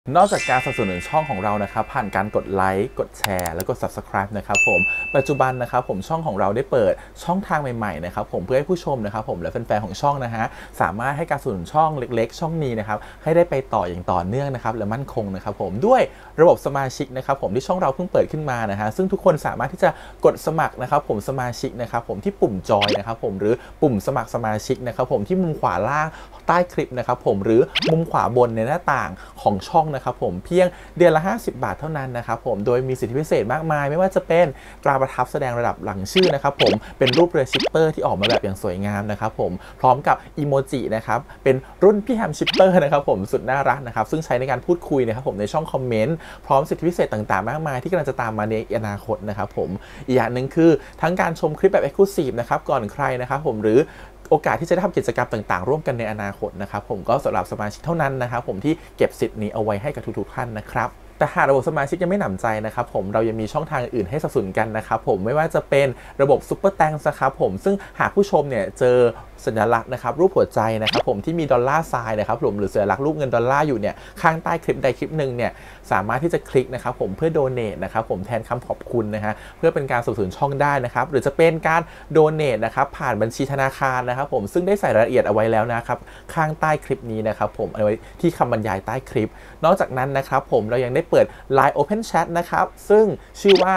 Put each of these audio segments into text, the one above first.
นอกจากการสนับสนุนช่องของเรานะครับผ่านการกดไลค์กดแชร์แล้วก็ Subscribe นะครับผมปัจจุบันนะครับผมช่องของเราได้เปิดช่องทางใหม่ๆนะครับผมเพื่อให้ผู้ชมนะครับผมและแฟนๆของช่องนะฮะสามารถให้การสนับสนุนช่องเล็กๆช่องนี้นะครับให้ได้ไปต่ออย่างต่อเนื่องนะครับและมั่นคงนะครับผมด้วยระบบสมาชิกนะครับผมที่ช่องเราเพิ่งเปิดขึ้นมานะฮะซึ่งทุกคนสามารถที่จะกดสมัครนะครับผมสมาชิกนะครับผมที่ปุ่มจอยนะครับผมหรือปุ่มสมัครสมาชิกนะครับผมที่มุมขวาล่างใต้คลิปนะครับผมหรือมุมขวาบนในหน้าต่างของช่องนะครับผมเพียงเดือนละ50 บาทเท่านั้นนะครับผมโดยมีสิทธิพิเศษมากมายไม่ว่าจะเป็นตราประทับแสดงระดับหลังชื่อนะครับผมเป็นรูปเรือชิปเปอร์ที่ออกมาแบบอย่างสวยงามนะครับผมพร้อมกับอีโมจินะครับเป็นรุ่นพี่แฮมชิปเปอร์นะครับผมสุดน่ารักนะครับซึ่งใช้ในการพูดคุยนะครับผมในช่องคอมเมนต์พร้อมสิทธิพิเศษต่างๆมากมายที่กำลังจะตามมาในอนาคตนะครับผมอีกอย่างหนึ่งคือทั้งการชมคลิปแบบ Exclusive นะครับก่อนใครนะครับผมหรือโอกาสที่จะได้ทำกิจกรรมต่างๆร่วมกันในอนาคตนะครับผมก็สำหรับสมาชิกเท่านั้นนะครับผมที่เก็บสิทธิ์นี้เอาไว้ให้กับทุกๆท่านนะครับแต่หากระบบสมาชิกยังไม่หนำใจนะครับผมเรายังมีช่องทางอื่นให้สนับสนุนกันนะครับผมไม่ว่าจะเป็นระบบซุปเปอร์แตงนะครับผมซึ่งหากผู้ชมเนี่ยเจอสัญลักษณ์นะครับรูปหัวใจนะครับผมที่มีดอลลาร์ไซน์นะครับผมหรือสัญลักษณ์รูปเงินดอลลาร์อยู่เนี่ยข้างใต้คลิปใดคลิปหนึ่งเนี่ยสามารถที่จะคลิกนะครับผมเพื่อโดเนทนะครับผมแทนคำขอบคุณนะฮะเพื่อเป็นการสนับสนุนช่องได้นะครับหรือจะเป็นการโดเนทนะครับผ่านบัญชีธนาคารนะครับผมซึ่งได้ใส่รายละเอียดเอาไว้แล้วนะครับข้างใต้คลิปนี้นะครับผมเอาไว้ที่คำบรรยายใต้คลิปนอกจากนั้นนะครับผมเรายังได้เปิด Line Open Chat นะครับซึ่งชื่อว่า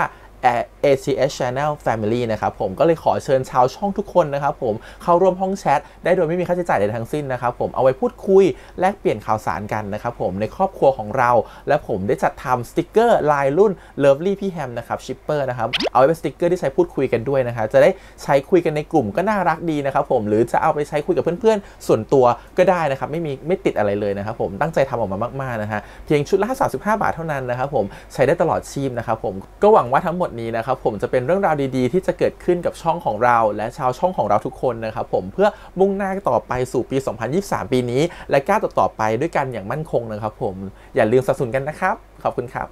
ACS Channel Family นะครับผมก็เลยขอเชิญชาวช่องทุกคนนะครับผมเข้าร่วมห้องแชทได้โดยไม่มีค่าใช้จ่ายใดทั้งสิ้นนะครับผมเอาไว้พูดคุยแลกเปลี่ยนข่าวสารกันนะครับผมในครอบครัวของเราและผมได้จัดทำสติกเกอร์ลายรุ่น Lovely พี่แฮมนะครับชิปเปอร์นะครับเอาไว้เป็นสติกเกอร์ที่ใช้พูดคุยกันด้วยนะครับจะได้ใช้คุยกันในกลุ่มก็น่ารักดีนะครับผมหรือจะเอาไปใช้คุยกับเพื่อนๆส่วนตัวก็ได้นะครับไม่ติดอะไรเลยนะครับผมตั้งใจทำออกมามากๆนะฮะเพียงชุดละ35 บาทเท่านั้นนะครับผมใช้ได้ตลอดชีพนะครับผมก็หวังว่าทั้งหมดนี้นะครับผมจะเป็นเรื่องราวดีๆที่จะเกิดขึ้นกับช่องของเราและชาวช่องของเราทุกคนนะครับผมเพื่อมุ่งหน้าต่อไปสู่ปี 2023 ปีนี้และก้าวต่อไปด้วยกันอย่างมั่นคงนะครับผมอย่าลืมสนับสนุนกันนะครับขอบคุณครับ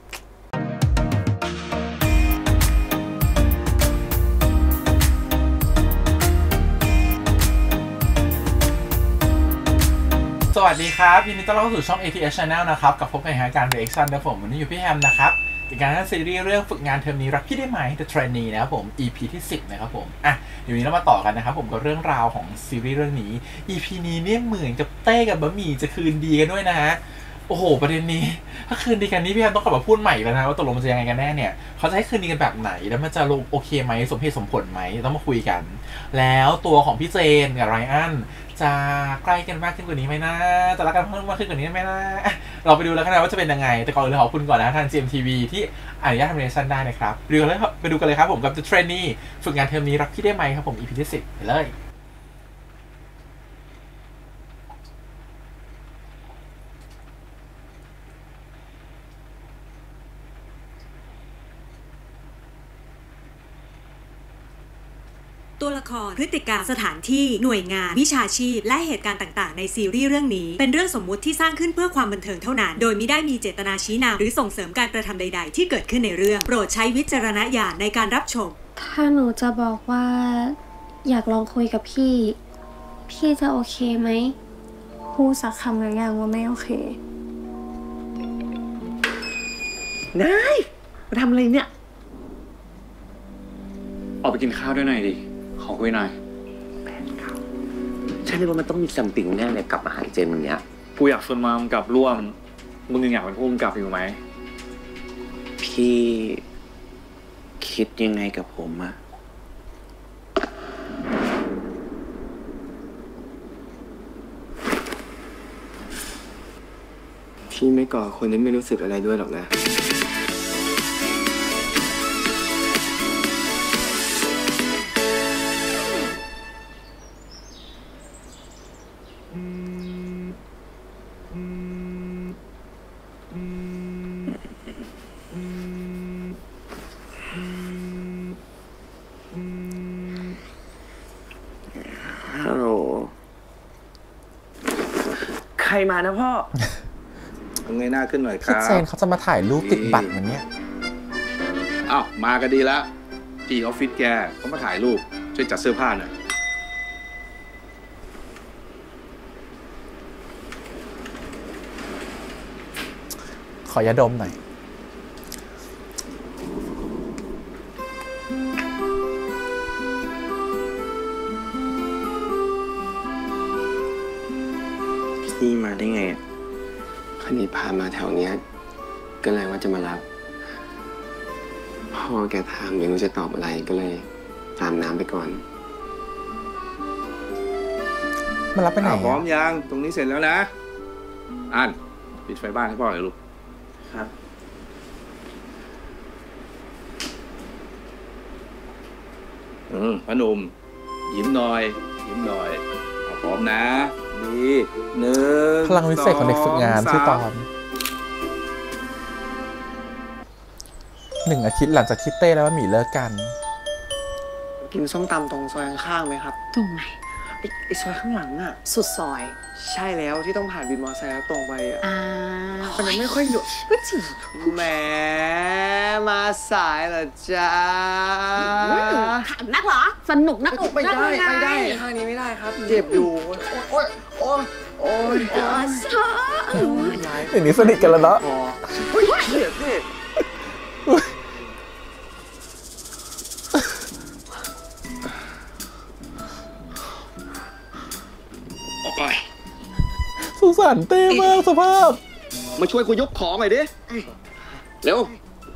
สวัสดีครับยินดีต้อนรับเข้าสู่ช่อง ATS Channel นะครับกับพบกับรายการ Reaction นะผมวันนี้อยู่พี่แฮมนะครับกับการซีรีส์เรื่องฝึกงานเทอมนี้รักพี่ได้ไหม The Trainee นะครับผม EP ที่ 10นะครับผมเดี๋ยวนี้เรามาต่อกันนะครับผมกับเรื่องราวของซีรีส์เรื่องนี้ EP นี้เนี่ยเหมือนกับเต้กับบะหมี่จะคืนดีกันด้วยนะฮะโอ้โหประเด็นนี้ถ้าคืนดีกันนี้พี่แฮมต้องกลับมาพูดใหม่แล้วนะว่าตกลงมันจะยังไงกันแน่เนี่ยเขาจะให้คืนดีกันแบบไหนแล้วมันจะโอเคไหมสมเหตุสมผลไหมต้องมาคุยกันแล้วตัวของพี่เจนกับไรอันจะใกล้กันมากขึ้นกว่านี้ไหมนะจะรักกันเพิ่มมากขึ้นกว่านี้ไหมนะเราไปดูแล้วกันนะว่าจะเป็นยังไงแต่ก่อนอื่นขอบคุณก่อนนะทาง GMTV ที่อนุญาตทำเรียนสั้นได้นะครับไปดูกันเลยครับผมกับ The Trainee ฝึกงานเทอมนี้รักพี่ได้ไหมครับผม EP ที่ 10ไปเลยตัวละครพฤติกรรมสถานที่หน่วยงานวิชาชีพและเหตุการณ์ต่างๆในซีรีส์เรื่องนี้เป็นเรื่องสมมุติที่สร้างขึ้นเพื่อความบันเทิงเท่านั้นโดยไม่ได้มีเจตนาชี้นำหรือส่งเสริมการกระทำใดๆที่เกิดขึ้นในเรื่องโปรดใช้วิจารณญาณในการรับชมถ้าหนูจะบอกว่าอยากลองคุยกับพี่จะโอเคไหมพูดสักคำหรือยังว่าไม่โอเคนายมาทำอะไรเนี่ยออกไปกินข้าวด้วยหน่อยดิขอคุยหน่อยแผนเขาฉันเลยว่ามันต้องมีซัมติงแน่เลยกับอาหารเจนวันนี้กูอยากชวนมามกับร่วมมึงยังอยากเป็นผู้กำกับอยู่ไหมพี่คิดยังไงกับผมอะพี่ไม่ก่อคนที่ไม่รู้สึกอะไรด้วยหรอกนะฮัลโหลใครมานะพ่อเงยหน้าขึ้นหน่อยครับพี่เจนเขาจะมาถ่ายรูปติดบัตรมันเนี่ยอ้าวมากันดีแล้วที่ออฟฟิศแกเขามาถ่ายรูปช่วยจัดเสื้อผ้าหน่อยพขอยาดมหน่อยพี่มาได้ไงคันนี้พามาแถวเนี้ยก็เลยว่าจะมารับพ่อแกถามไม่รู้จะตอบอะไรก็เลยตามน้ำไปก่อนมารับไปไหนพร้อมยังตรงนี้เสร็จแล้วนะอันปิดไฟบ้านให้พ่อเลยลูกครับพนมยิ้มหน่อยพร้อมนะนี่1 พลังวิเศษของเด็กฝึกงานชื่อตอน1 อาทิตย์หลังจากที่เต้และว่าหมีเลิกกันกินส้มตำตรงซอยข้างๆไหมครับตรงไหนไอซอยข้างหลังอ่ะสุดซอยใช่แล้วที่ต้องผ่านวินมอเตอร์ไซค์แล้วตรงไปอ่ะมันยังไม่ค่อยหยุดก็จริงแหมมาสายเหรอจ๊ะถามนักเหรอสนุกนักไม่ได้ทางนี้ไม่ได้ครับเจ็บอยู่โอ๊ยอย่างนี้สนิทกันแล้วเนาะเจ็บพี่สงสารเต้มากสภาพมาช่วยกูยกของหน่อยดิเร็ว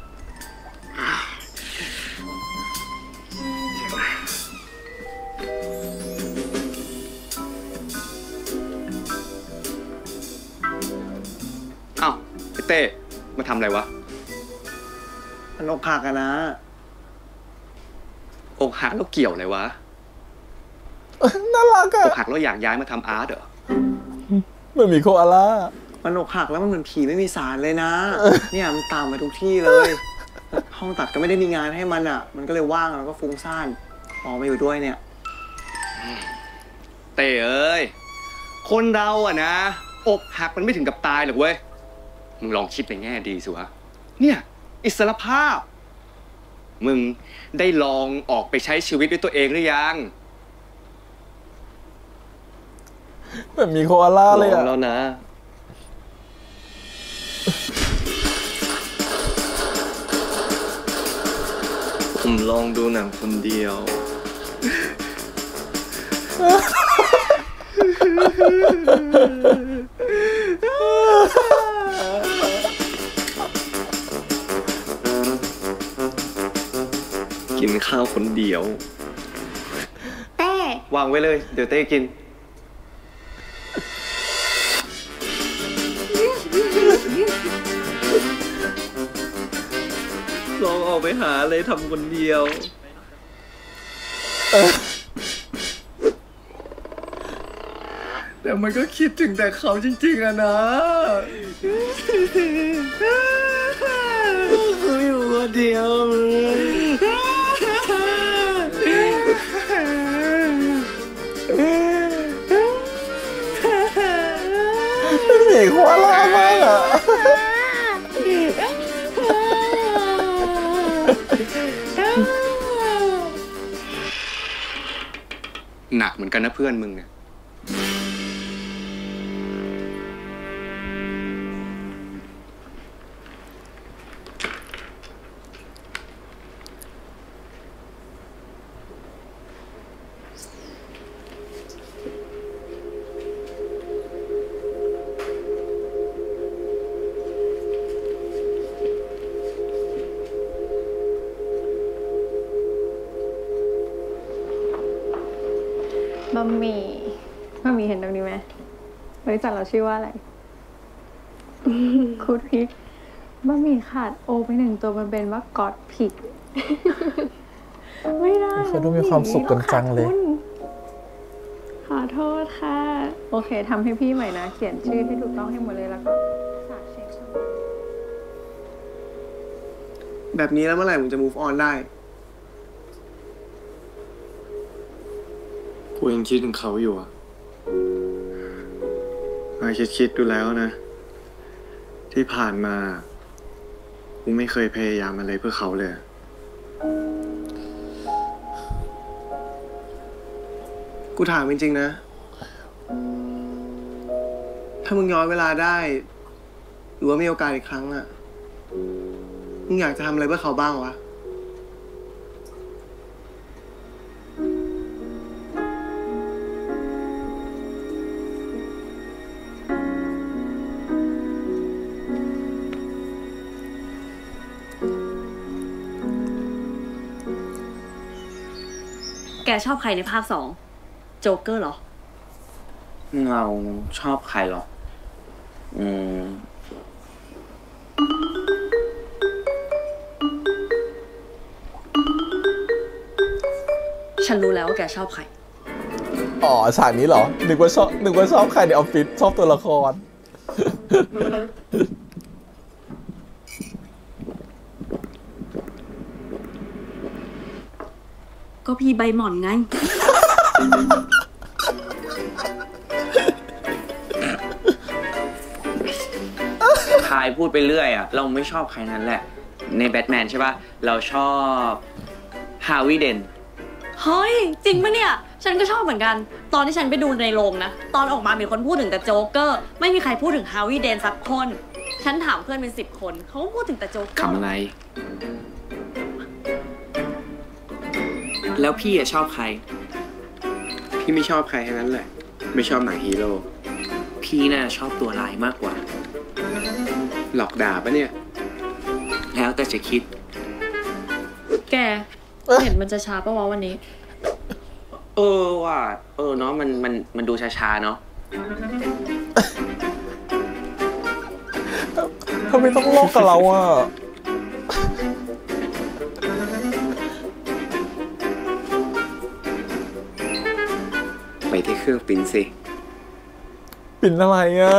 อ้าวไอ้เต้มาทำอะไรวะมันอกหักอะนะอกหักแล้วเกี่ยวอะไรวะน่ารักอะอกหักแล้วอยากย้ายมาทำอาร์ตเหรอมันมีโคอาล่ามันอกหักแล้วมันเหมือนผีไม่มีสารเลยนะเนี่ยมันตามมาทุกที่เลย ห้องตัดก็ไม่ได้มีงานให้มันอ่ะมันก็เลยว่างแล้วก็ฟุ้งซ่านออกมาอยู่ด้วยเนี่ยเต้เอ้ยคนเราอ่ะนะอกหักมันไม่ถึงกับตายหรอกเว้ยมึงลองคิดในแง่ดีสิวะเนี่ยอิสรภาพมึงได้ลองออกไปใช้ชีวิตด้วยตัวเองหรือยังแบบมีโคอาล่าเลยอะแล้วนะผมลองดูหนังคนเดียวกินข้าวคนเดียวเต้วางไว้เลยเดี๋ยวเต้กินลองออกไปหาอะไรทำคนเดียวแต่มันก็คิดถึงแต่เขาจริงๆอะนะเขาอยู่คนเดียวมีโคอาล่ามากอะหนักเหมือนกันนะเพื่อนมึงเนี่ยบะหมี่เห็นตรงนี้ไหมบริษัทเราชื่อว่าอะไรคูดพริกบะหมี่ขาดโอไป1 ตัวมันเป็นว่ากอดพริกไม่ได้เขาดูมีความสุขกันจังเลยขอโทษค่ะโอเคทำให้พี่ใหม่นะเขียนชื่อให้ถูกต้องให้หมดเลยแล้วก็ฝากเช็คแบบนี้แล้วเมื่อไหร่มึงจะ move on ได้กูยังคิดถึงเขาอยู่อ่ะคิดดูแล้วนะที่ผ่านมากูไม่เคยพยายามอะไรเพื่อเขาเลยกูถามจริงๆนะถ้ามึงย้อนเวลาได้รือว่ามีโอกาสอีกครั้งอ่ะมึงอยากจะทำอะไรเพื่อเขาบ้างวะแกชอบใครในภาค2โจ๊กเกอร์เหรอเราชอบใครหรอฉันรู้แล้วว่าแกชอบใครอ๋อฉากนี้เหรอนึกว่าชอบใครในออฟฟิศชอบตัวละครก็พี่ใบหม่อนไงใครพูดไปเรื่อยอ่ะเราไม่ชอบใครนั้นแหละในแบทแมนใช่ป่ะเราชอบฮาวิเดนเฮ้ย จริงปะเนี่ย ฉันก็ชอบเหมือนกัน ตอนที่ฉันไปดูในโรงนะ ตอนออกมามีคนพูดถึงแต่โจ๊กเกอร์ ไม่มีใครพูดถึงฮาวิเดนสักคน ฉันถามเพื่อนเป็น10 คน เขาก็พูดถึงแต่โจ๊กเกอร์คำอะไรแล้วพี่ชอบใครพี่ไม่ชอบใครทั้งนั้นแหละไม่ชอบหนังฮีโร่พี่น่าชอบตัวร้ายมากกว่าหลอกด่าปะเนี่ยแล้วแต่จะคิดแกเห็นมันจะช้าปะวะวันนี้ว่ะเนาะมันดูช้าๆเนาะทำไมต้องโลกกับเราอ่ะไปที่เครื่องปิ้นสิปิ้นอะไรอ่ะ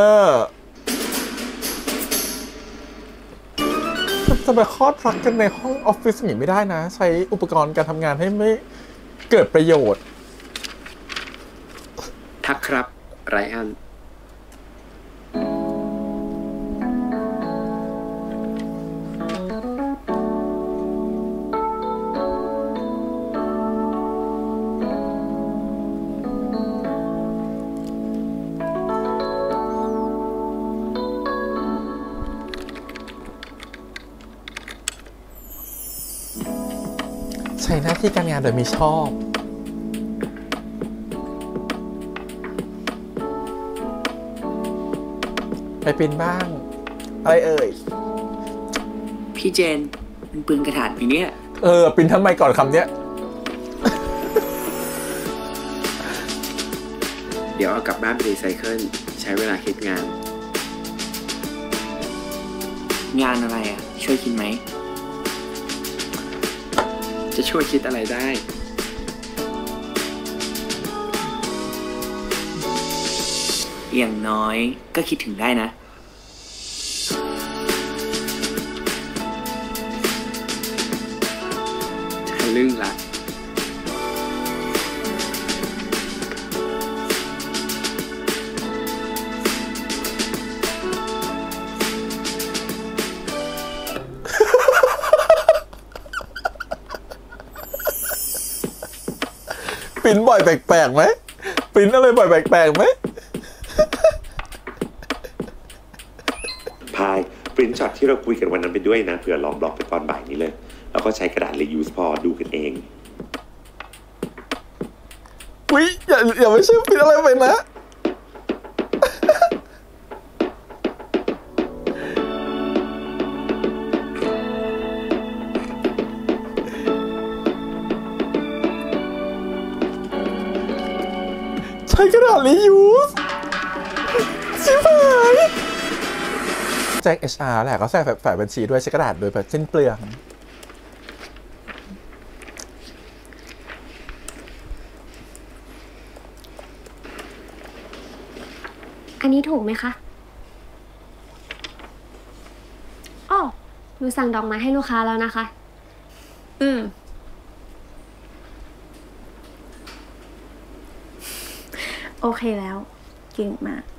จะไปคลอดรักกันในห้องออฟฟิศอย่างนี้ไม่ได้นะใช้อุปกรณ์การทำงานให้ไม่เกิดประโยชน์ทักครับไรอันใช้หน้าที่การงานโดยมิชอบไปปิ้นบ้างอะไรเอ่ยพี่เจนมันปืนกระถางปีนี้ปิ้นทำไมก่อนคำเนี้ยเดี๋ยวเอากลับบ้านไปรีไซเคิลใช้เวลาคิดงานอะไรอ่ะช่วยคิดไหมจะช่วยคิดอะไรได้อย่างน้อยก็คิดถึงได้นะทะลึ่งละปิ้นบ่อยแปลกๆไหมปิ้นอะไรบ่อยแปลกๆไหมพายปริ้นช็อตที่เราคุยกันวันนั้นไปด้วยนะเผื่อลองบล็อกไปตอนบ่ายนี้เลยแล้วก็ใช้กระดาษรียูสพอดูกันเองอุ๊ยอย่าไม่ใช่ปิ้นอะไรไปนะใช้กระดาษรียูสชิบหายแจ็ค HR แหละเขาใส่ฝ่ายบัญชีด้วยใช้กระดาษโดยแบบสิ้นเปลืองอันนี้ถูกไหมคะอ้อหนูสั่งดอกไม้ให้ลูกค้าแล้วนะคะโอเคแล้วเก่งมาก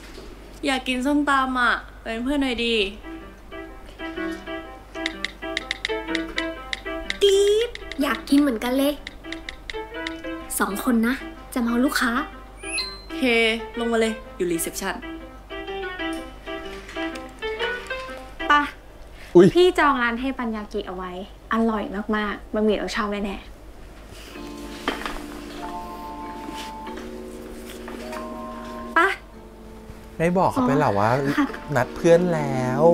อยากกินส้มตำอ่ะเป็นเพื่อนหน่อยดีอยากกินเหมือนกันเลย2 คนนะจะมาเอาลูกค้าเคลงมาเลยอยู่รีเซพชันป่ะพี่จองร้านเทปัญญากิเอาไว้อร่อยมากๆบะหมี่เราชอบแน่ๆป่ะไม่บอกเขาไปหรอว่านัดเพื่อนแล้ว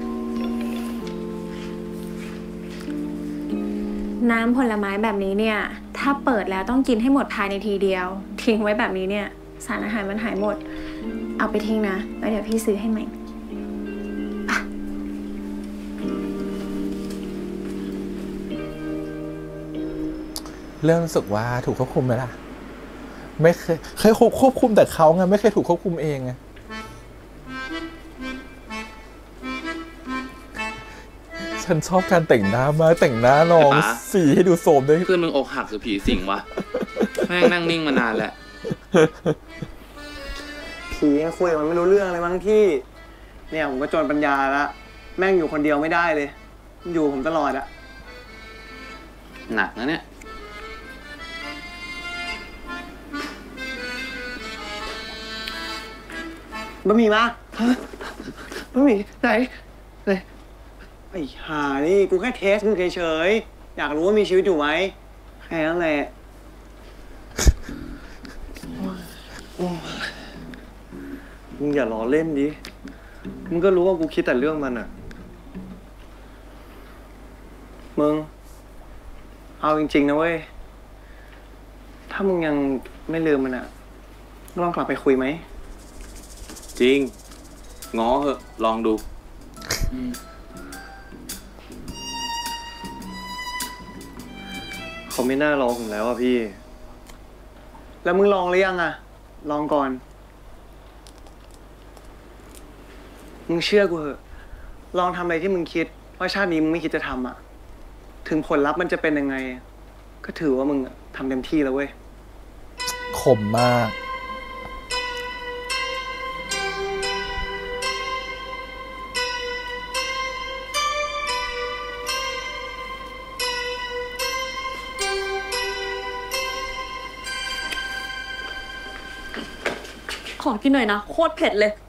น้ำผลไม้แบบนี้เนี่ยถ้าเปิดแล้วต้องกินให้หมดภายในทีเดียวทิ้งไว้แบบนี้เนี่ยสารอาหารมันหายหมดเอาไปทิ้งนะแล้วเดี๋ยวพี่ซื้อให้ใหม่เรื่องรู้สึกว่าถูกควบคุมไหมล่ะไม่เคยควบคุมแต่เขาไงไม่เคยถูกควบคุมเองไงฉันชอบการแต่งหน้ามากแต่งหน้าน้องสีให้ดูโสมด้วยเพื่อนมึงอกหักหรือผีสิงวะแม่งนั่งนิ่งมานานแล้วผีคุยมันไม่รู้เรื่องอะไรมั้งที่เนี่ยผมก็จนปัญญาละแม่งอยู่คนเดียวไม่ได้เลยอยู่ผมตลอดอะหนักนะเนี่ยบะหมี่มาบะหมี่ไหนไอ้ห่านี่กูแค่เทสมึงเฉยๆอยากรู้ว่ามีชีวิตอยู่ไหมแค่นั้นแหละมึงอย่าล้อเล่นดิมึงก็รู้ว่ากูคิดแต่เรื่องมันอะมึงเอาจริงๆนะเว้ยถ้ามึงยังไม่ลืมมันอะลองกลับไปคุยไหมจริงง้อเหอะลองดูเขาไม่น่ารอผมแล้วอะพี่แล้วมึงลองหรือยังอะลองก่อนมึงเชื่อกูเหอะลองทำอะไรที่มึงคิดว่าชาตินี้มึงไม่คิดจะทำอะถึงผลลัพธ์มันจะเป็นยังไงก็ถือว่ามึงทำเต็มที่แล้วเว้ยขมมากขอกินหน่อยนะโคตรเผ็ดเลย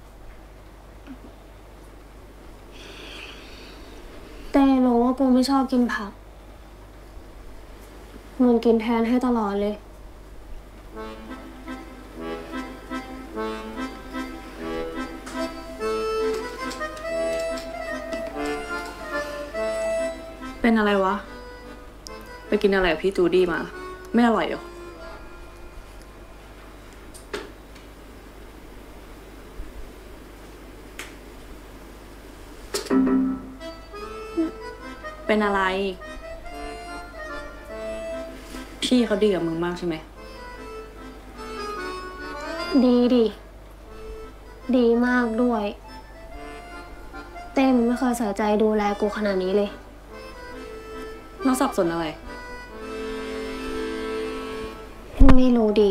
แต่รู้ว่ากูไม่ชอบกินผักมึงกินแทนให้ตลอดเลยเป็นอะไรวะไปกินอะไรกับพี่จูดี้มาไม่อร่อยเหรอเป็นอะไรพี่เขาดีกับมึงมากใช่ไหมดีดีมากด้วยเต้มไม่เคยใส่ใจดูแลกูขนาดนี้เลยน้องสับสนอะไรไม่รู้ดี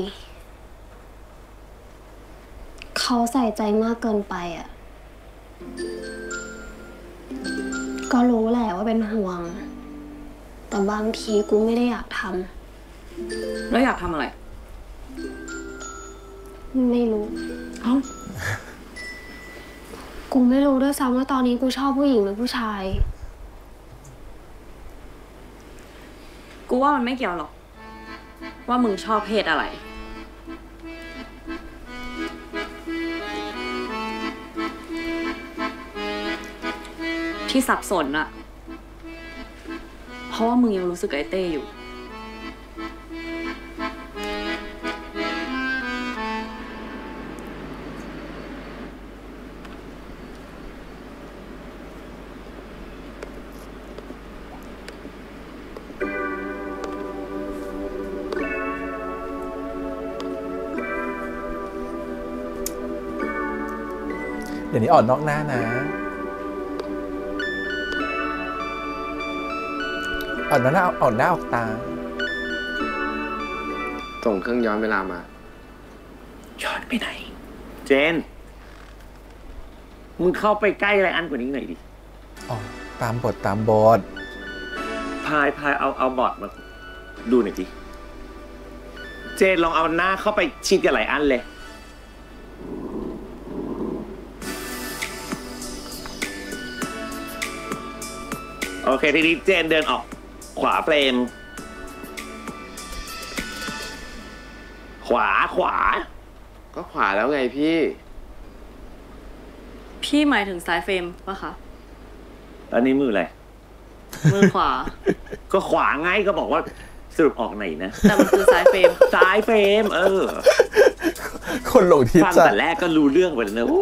เขาใส่ใจมากเกินไปอ่ะก็รู้แหละว่าเป็นห่วงแต่บางทีกูไม่ได้อยากทำแล้วอยากทำอะไรไม่รู้กูไม่รู้ด้วยซ้ำว่าตอนนี้กูชอบผู้หญิงหรือผู้ชายกูว่ามันไม่เกี่ยวหรอกว่ามึงชอบเพศอะไรที่สับสนอะเพราะว่ามึงยังรู้สึกไอ้เต้อยู่เดี๋ยวนี้อ่อนนอกหน้านะอ่อนหน้าออกตาส่งเครื่องย้อนเวลามาย้อนไปไหนเจนมึงเข้าไปใกล้อะไรอันกว่านี้หน่อยดิอ๋อตามบทพายเอาบอร์ดมาดูหน่อยดิเจนลองเอาหน้าเข้าไปชิดกับหลายอันเลยโอเคทีนี้เจนเดินออกขวาเฟรมขวาก็ขวาแล้วไงพี่หมายถึงซ้ายเฟรมปะคะอันนี้มืออะไรมือขวาก็ขวาไงก็บอกว่าสรุปออกไหนนะแต่มันคือซ้ายเฟรมคนหลงทิศฟังแต่แรกก็รู้เรื่องไปแล้วนะ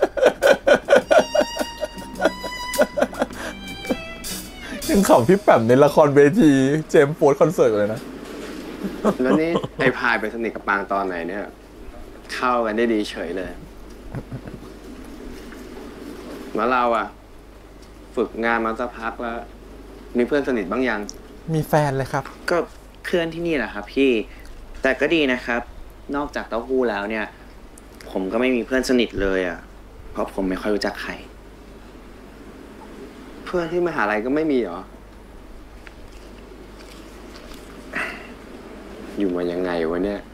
ยังขำพี่แปมในละครเวทีเจมส์โฟร์คอนเสิร์ตเลยนะแล้วนี่ไอ้พายไปสนิทกับปางตอนไหนเนี่ยเข้ากันได้ดีเฉยเลยแล้วเราอะฝึกงานมาสักพักแล้วมีเพื่อนสนิทบ้างยังมีแฟนเลยครับก็เพื่อนที่นี่แหละครับพี่แต่ก็ดีนะครับนอกจากเต้าหู้แล้วเนี่ยผมก็ไม่มีเพื่อนสนิทเลยอ่ะเพราะผมไม่ค่อยรู้จักใครเพื่อนที่มหาลัยก็ไม่มีเหรออยู่มายังไงวะเนี่ย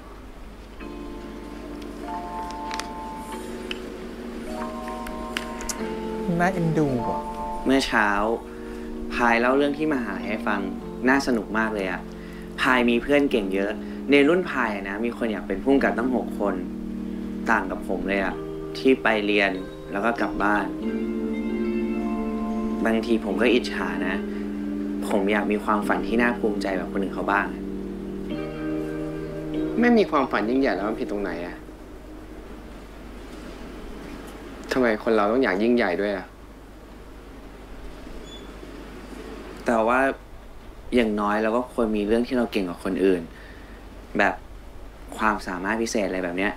น่าเอ็นดูอ่ะเมื่อเช้าพายเล่าเรื่องที่มหาลัยให้ฟังน่าสนุกมากเลยอะพายมีเพื่อนเก่งเยอะในรุ่นพายนะมีคนอยากเป็นผู้กำกับตั้ง6 คนต่างกับผมเลยอะที่ไปเรียนแล้วก็กลับบ้านบางทีผมก็อิจฉานะผมอยากมีความฝันที่น่าภูมิใจแบบคนอื่นเขาบ้างไม่มีความฝันยิ่งใหญ่แล้วมันผิดตรงไหนอะทำไมคนเราต้องอยากยิ่งใหญ่ด้วยอะแต่ว่าอย่างน้อยเราก็ควรมีเรื่องที่เราเก่งกว่าคนอื่นแบบความสามารถพิเศษอะไรแบบเนี้ย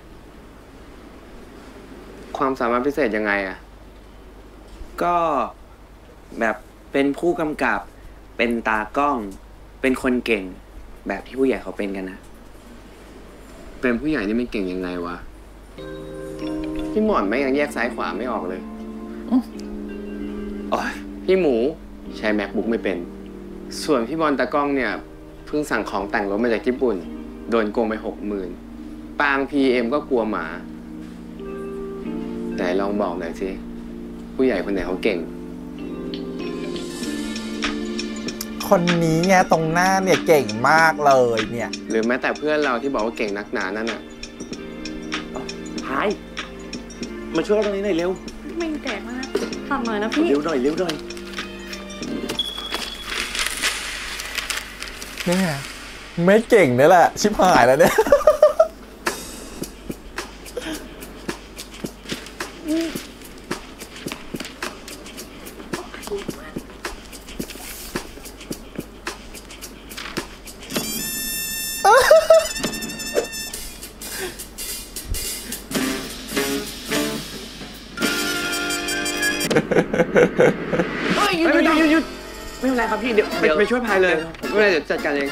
ความสามารถพิเศษยังไงอะก็แบบเป็นผู้กำกับเป็นตากล้องเป็นคนเก่งแบบที่ผู้ใหญ่เขาเป็นกันนะเป็นผู้ใหญ่นี่ไม่เก่งยังไงวะพี่หมอนไม่ยังแยกซ้ายขวาไม่ออกเลยอ๋อพี่หมูใช้ MacBook ไม่เป็นส่วนพี่บอลตากล้องเนี่ยเพิ่งสั่งของแต่งรถมาจากญี่ปุ่นโดนโกงไป60,000ปาง PM ก็กลัวหมาไหนลองบอกหน่อยสิผู้ใหญ่คนไหนเขาเก่งคนนี้ไงตรงหน้าเนี่ยเก่งมากเลยเนี่ยหรือแม้แต่เพื่อนเราที่บอกว่าเก่งนักหนานั่นน่ะพายมาช่วยตรงนี้หน่อยเร็วไม่แตกมากทำหน่อยนะพี่เร็วหน่อยนี่ไงไม่เก่งนี่แหละชิบหายแล้วเนี่ยหยุดไม่เป็นไรครับพี่เดี๋ยวไปช่วยพายเลยไม่เป็นไรเดี๋ยวจัดการเอง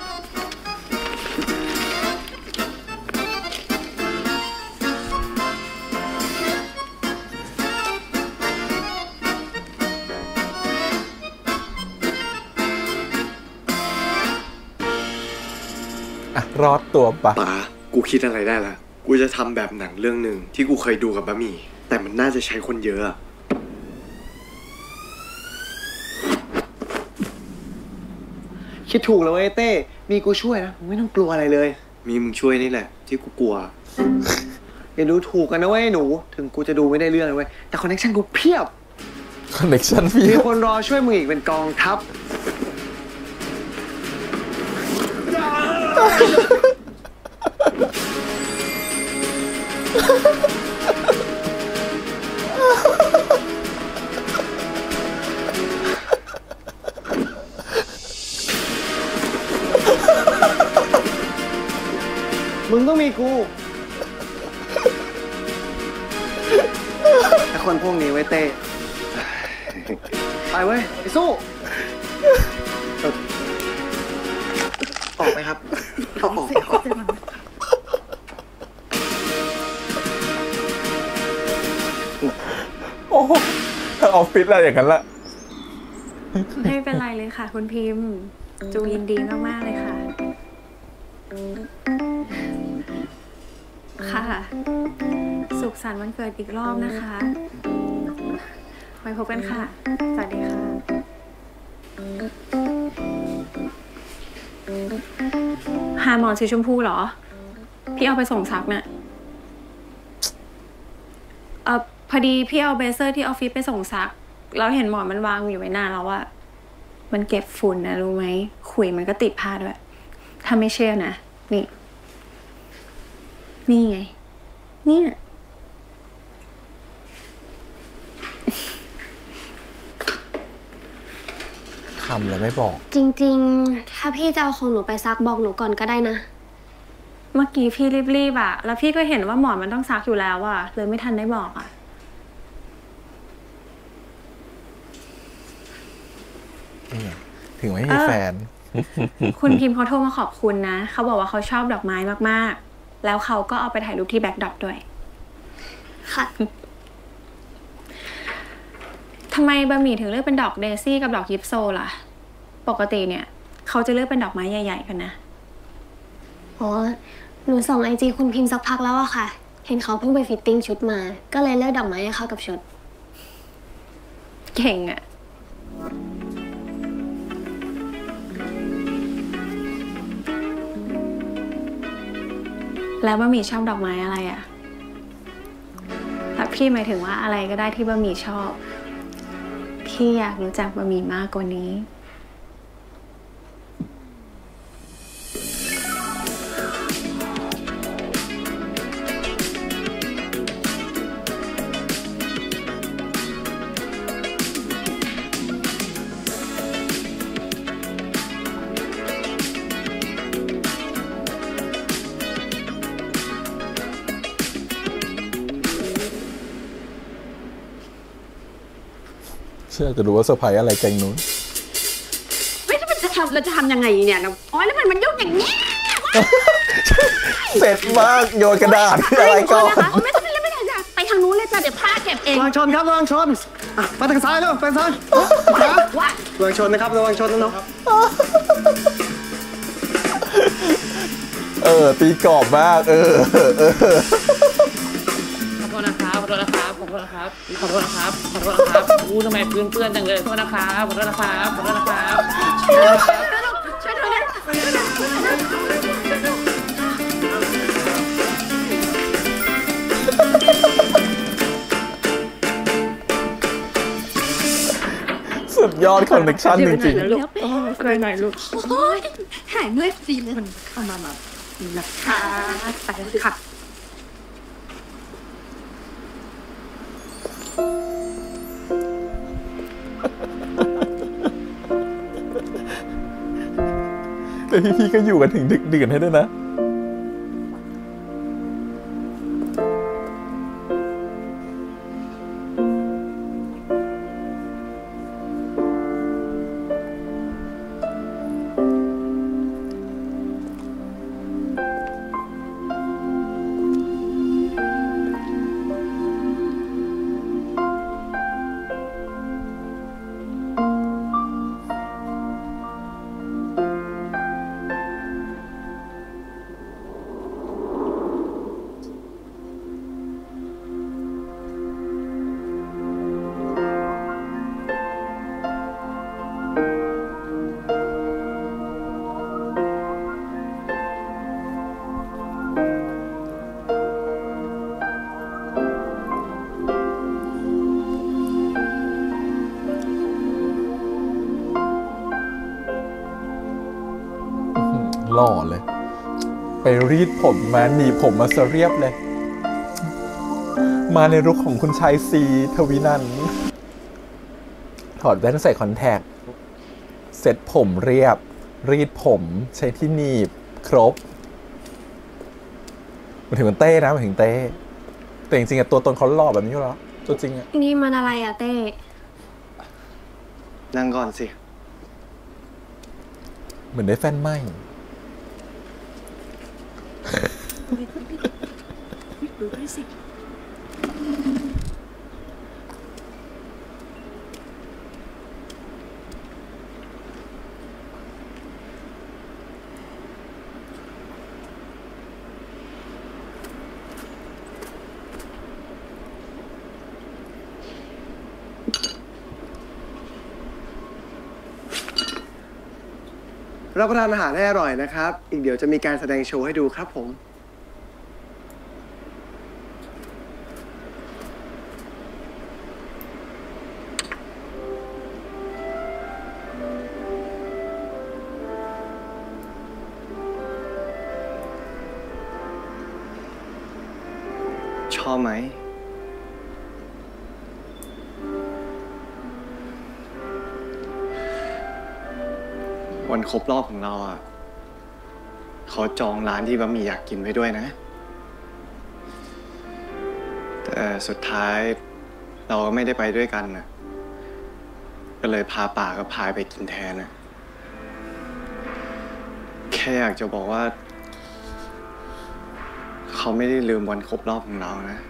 รอดตัวปะป๋ากูคิดอะไรได้ละกูจะทำแบบหนังเรื่องหนึ่งที่กูเคยดูกับบะหมี่แต่มันน่าจะใช้คนเยอะคิดถูกแล้วเว้ยเต้มีกูช่วยนะมึงไม่ต้องกลัวอะไรเลยมีมึงช่วยนี่แหละที่กูกลัวอย่าดูถูกกันนะเว้ยหนูถึงกูจะดูไม่ได้เรื่องเลยเว้ยแต่คอนเนคชั่นกูเพียบคอนเนคชั่นพี่มีคนรอช่วยมึงอีกเป็นกองทัพมึงต้องมีกูแต่คนพวกนี้ไว้เต้ไปเว้ยไปสู้ออกไหมครับออกโอ้ถ้าออฟฟิศอะไรอย่างนั้นละไม่เป็นไรเลยค่ะคุณพิมพ์จูยินดีมากๆเลยค่ะค่ะสุขสันต์วันเกิดอีกรอบนะคะไว้พบกันค่ะสวัสดีค่ะหาหมอนสีชมพูเหรอพี่เอาไปส่งซักน่ะพอดีพี่เอาเบเซอร์ที่ออฟฟิศไปส่งซักแล้วเห็นหมอนมันวางอยู่ไว้นานแล้วอะมันเก็บฝุ่นนะรู้ไหมขุยมันก็ติดผ้าด้วยถ้าไม่เชื่อนะนี่ไงนี่ทำแล้วไม่บอกจริงๆถ้าพี่จะเอาของหนูไปซักบอกหนูก่อนก็ได้นะเมื่อกี้พี่รีบๆอะแล้วพี่ก็เห็นว่าหมอนมันต้องซักอยู่แล้วอะเลยไม่ทันได้บอกอะถึงไม่มีแฟนคุณพิมพ์เขาโทรมาขอบคุณนะเขาบอกว่าเขาชอบดอกไม้มากๆแล้วเขาก็เอาไปถ่ายรูปที่แบ็คดรอปด้วยค่ะทำไมบะหมี่ถึงเลือกเป็นดอกเดซี่กับดอกยิปโซล่ะปกติเนี่ยเขาจะเลือกเป็นดอกไม้ใหญ่ๆกันนะอ๋อหนูส่องIGคุณพิมพ์สักพักแล้วอะค่ะเห็นเขาเพิ่งไปฟิตติ้งชุดมาก็เลยเลือกดอกไม้ให้เข้ากับชุดเก่งอะแล้วบะหมี่ชอบดอกไม้อะไรอะถ้าพี่หมายถึงว่าอะไรก็ได้ที่บะหมี่ชอบพี่อยากรู้จักบะหมี่มากกว่านี้เชื่อจะรู้ว่าเซอร์ไพรส์อะไรแกงนู้นเฮ้ยเราจะทำยังไงเนี่ยอ๋อแล้วมันยุ่งอย่างนี้เสร็จมากโยนกระดาษอะไรก่อนไม่ต้องไปทางนู้นเลยจ้ะเดี๋ยวผ้าเก็บเองระวังชนครับระวังชนมาทางซ้ายแล้วไปซ้ายระวังชนนะครับระวังชนนะน้องตีกรอบมากขอโทษนะครับขอโทษนะครับขอโทษนะครับขอโทษนะครับขอโทษนะครับอู้ทำไมเพื่อนจังเลยขอโทษนะครับขอโทษนะครับขอโทษนะครับช่วยด้วยสุดยอดคอนเนคชั่นจริงๆเคยหน่อยลูกโอ้ยหายเมื่อยจีเลยมันเข้ามานะคะไปเลยค่ะแต่พี่ๆก็อยู่กันถึงดึกดื่นให้ด้วยนะหล่อเลยไปรีดผมมาหนีผมมาเสเรียบเลยมาในลุคของคุณชายซีทวินันท์ถอดแว่นใส่คอนแทคเซ็ตผมเรียบรีดผมใช้ที่หนีบครบมาถึงมันเต้นะมาถึงเต้แต่จริงๆตัวตนเขาหล่อแบบนี้อยู่แล้วตัวจริงอะนี่มันอะไรอะเต้นั่งก่อนสิเหมือนได้แฟนใหม่ดูด้วยสิรับประทานอาหารให้อร่อยนะครับ อีกเดี๋ยวจะมีการแสดงโชว์ให้ดูครับผมชอบไหมวันครบรอบของเราอ่ะเขาจองร้านที่บะหมี่อยากกินไว้ด้วยนะแต่สุดท้ายเราก็ไม่ได้ไปด้วยกันนะก็เลยพาป่ากับพายไปกินแทนนะแค่อยากจะบอกว่าเขาไม่ได้ลืมวันครบรอบของเรานะ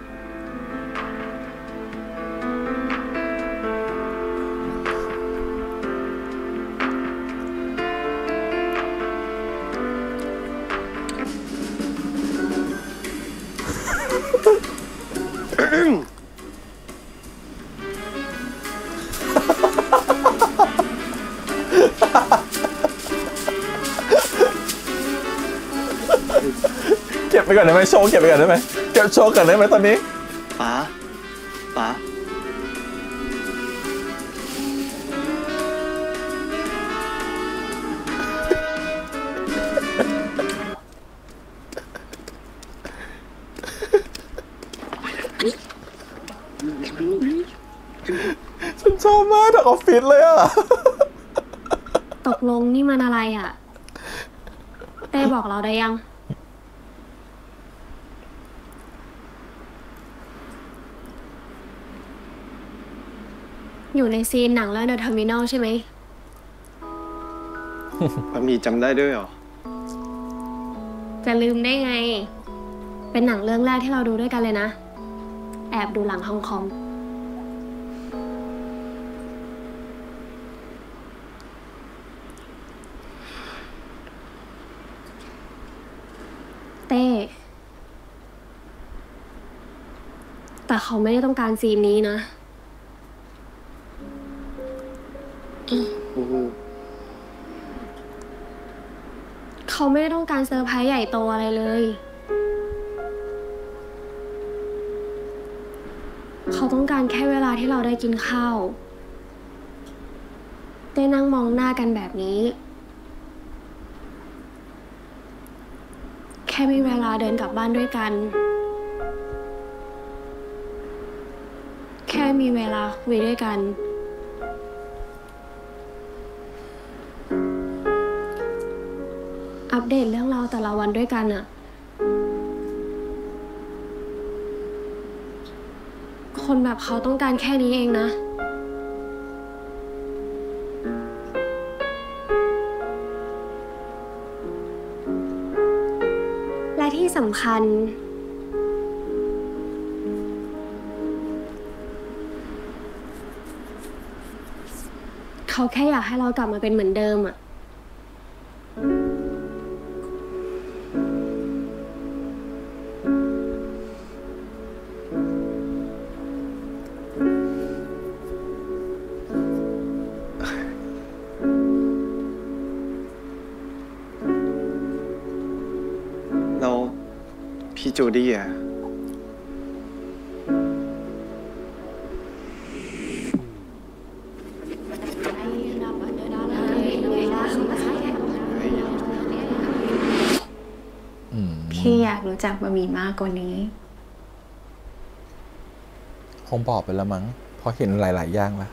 เก็บไปก่อนได้ไหมโชว์เก็บไปก่อนได้ไหมเก็บโชว์ก่อนได้ไหมตอนนี้ป๋าฉันชอบมากจากออฟฟิศเลยอ่ะตกลงนี่มันอะไรอ่ะได้บอกเราได้ยังอยู่ในซีนหนังเรื่อง The Terminal ใช่ไหมบะหมี่จำได้ด้วยเหรอจะลืมได้ไงเป็นหนังเรื่องแรกที่เราดูด้วยกันเลยนะแอบดูหลังห้องคอมเต้แต่เขาไม่ได้ต้องการซีนนี้นะเขาไม่ได้ต้องการเซอร์ไพรส์ใหญ่โตอะไรเลยเขาต้องการแค่เวลาที่เราได้กินข้าวได้นั่งมองหน้ากันแบบนี้แค่มีเวลาเดินกลับบ้านด้วยกันแค่มีเวลาคุยด้วยกันอัปเดตเรื่องราวแต่ละวันด้วยกันอะคนแบบเขาต้องการแค่นี้เองนะและที่สำคัญเขาแค่อยากให้เรากลับมาเป็นเหมือนเดิมอะแล้วพี่จูดี้อะพี่อยากรู้จักบะหมี่มากกว่านี้คงบอกไปแล้วมั้งเพราะเห็นหลายๆอย่างละ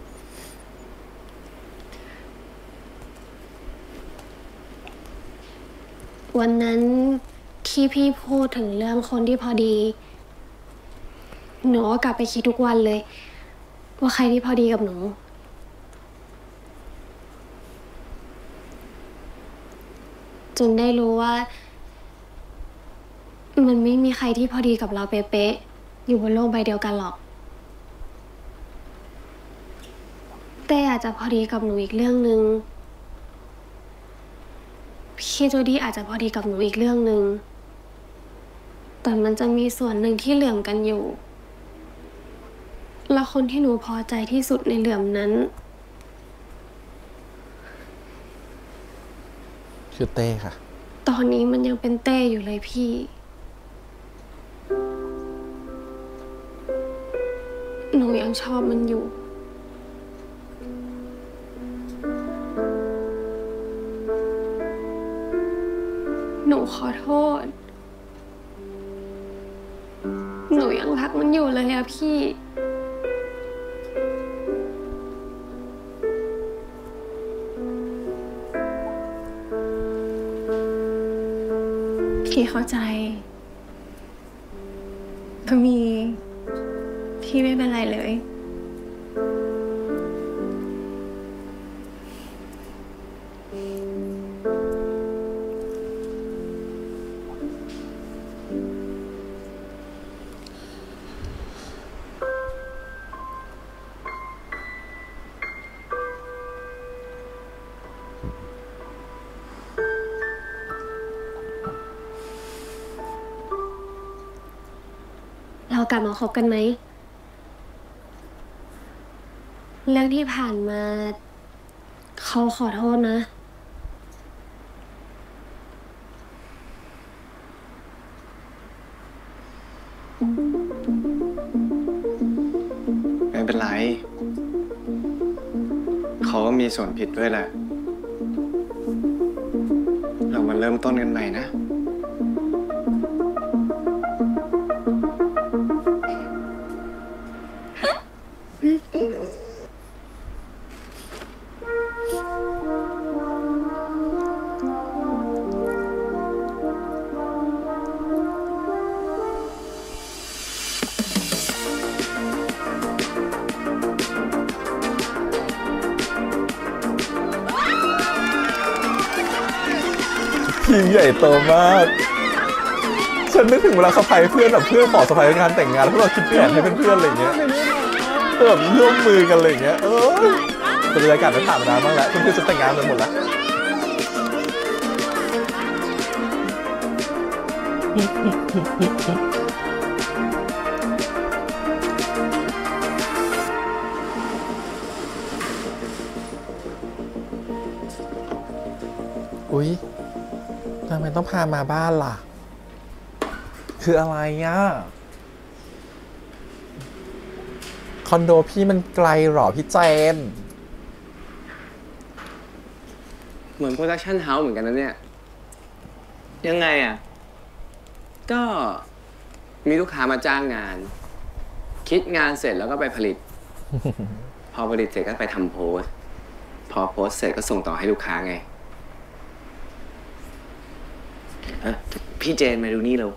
วันนั้นที่พี่พูดถึงเรื่องคนที่พอดีหนูก็กลับไปคิดทุกวันเลยว่าใครที่พอดีกับหนูจนได้รู้ว่ามันไม่มีใครที่พอดีกับเราเป๊ะๆอยู่บนโลกใบเดียวกันหรอกแต่อาจจะพอดีกับหนูอีกเรื่องนึงพี่จูดี้อาจจะพอดีกับหนูอีกเรื่องนึงแต่มันจะมีส่วนหนึ่งที่เหลื่อมกันอยู่และคนที่หนูพอใจที่สุดในเหลื่อมนั้นชื่อเต้ค่ะตอนนี้มันยังเป็นเต้อยู่เลยพี่ หนูยังชอบมันอยู่หนูขอโทษหนูยังรักมันอยู่เลยอะพี่เข้าใจก็มีพี่ไม่เป็นไรเลยเรากลับมาคบกันไหมเรื่องที่ผ่านมาเขาขอโทษนะไม่เป็นไรเขาก็มีส่วนผิดด้วยแหละเรามาเริ่มต้นกันใหม่นะทีมใหญ่โตมากฉันนึกถึงเวลาสะพายเพื่อนแบบเพื่อนขอสะพายงานแต่งงานแล้วพวกเราคิดแผนให้เพื่อนๆอะไรเงี้ยแบบร่วมมือกันอะไรเงี้ยบรรยากาศไม่ผ่านมานานมากแล้วเพื่อนๆจะแต่งงานไปหมดแล้วอุ๊ยทำไมต้องพามาบ้านล่ะคืออะไรอ่ะคอนโดพี่มันไกลหรอพี่เจนเหมือนโปรดักชั่นเฮาส์เหมือนกันนะเนี่ยยังไงอ่ะก็มีลูกค้ามาจ้างงานคิดงานเสร็จแล้วก็ไปผลิต พอผลิตเสร็จก็ไปทำโพสพอโพสเสร็จก็ส่งต่อให้ลูกค้าไงพี่เจนมาดูนี่เร็ว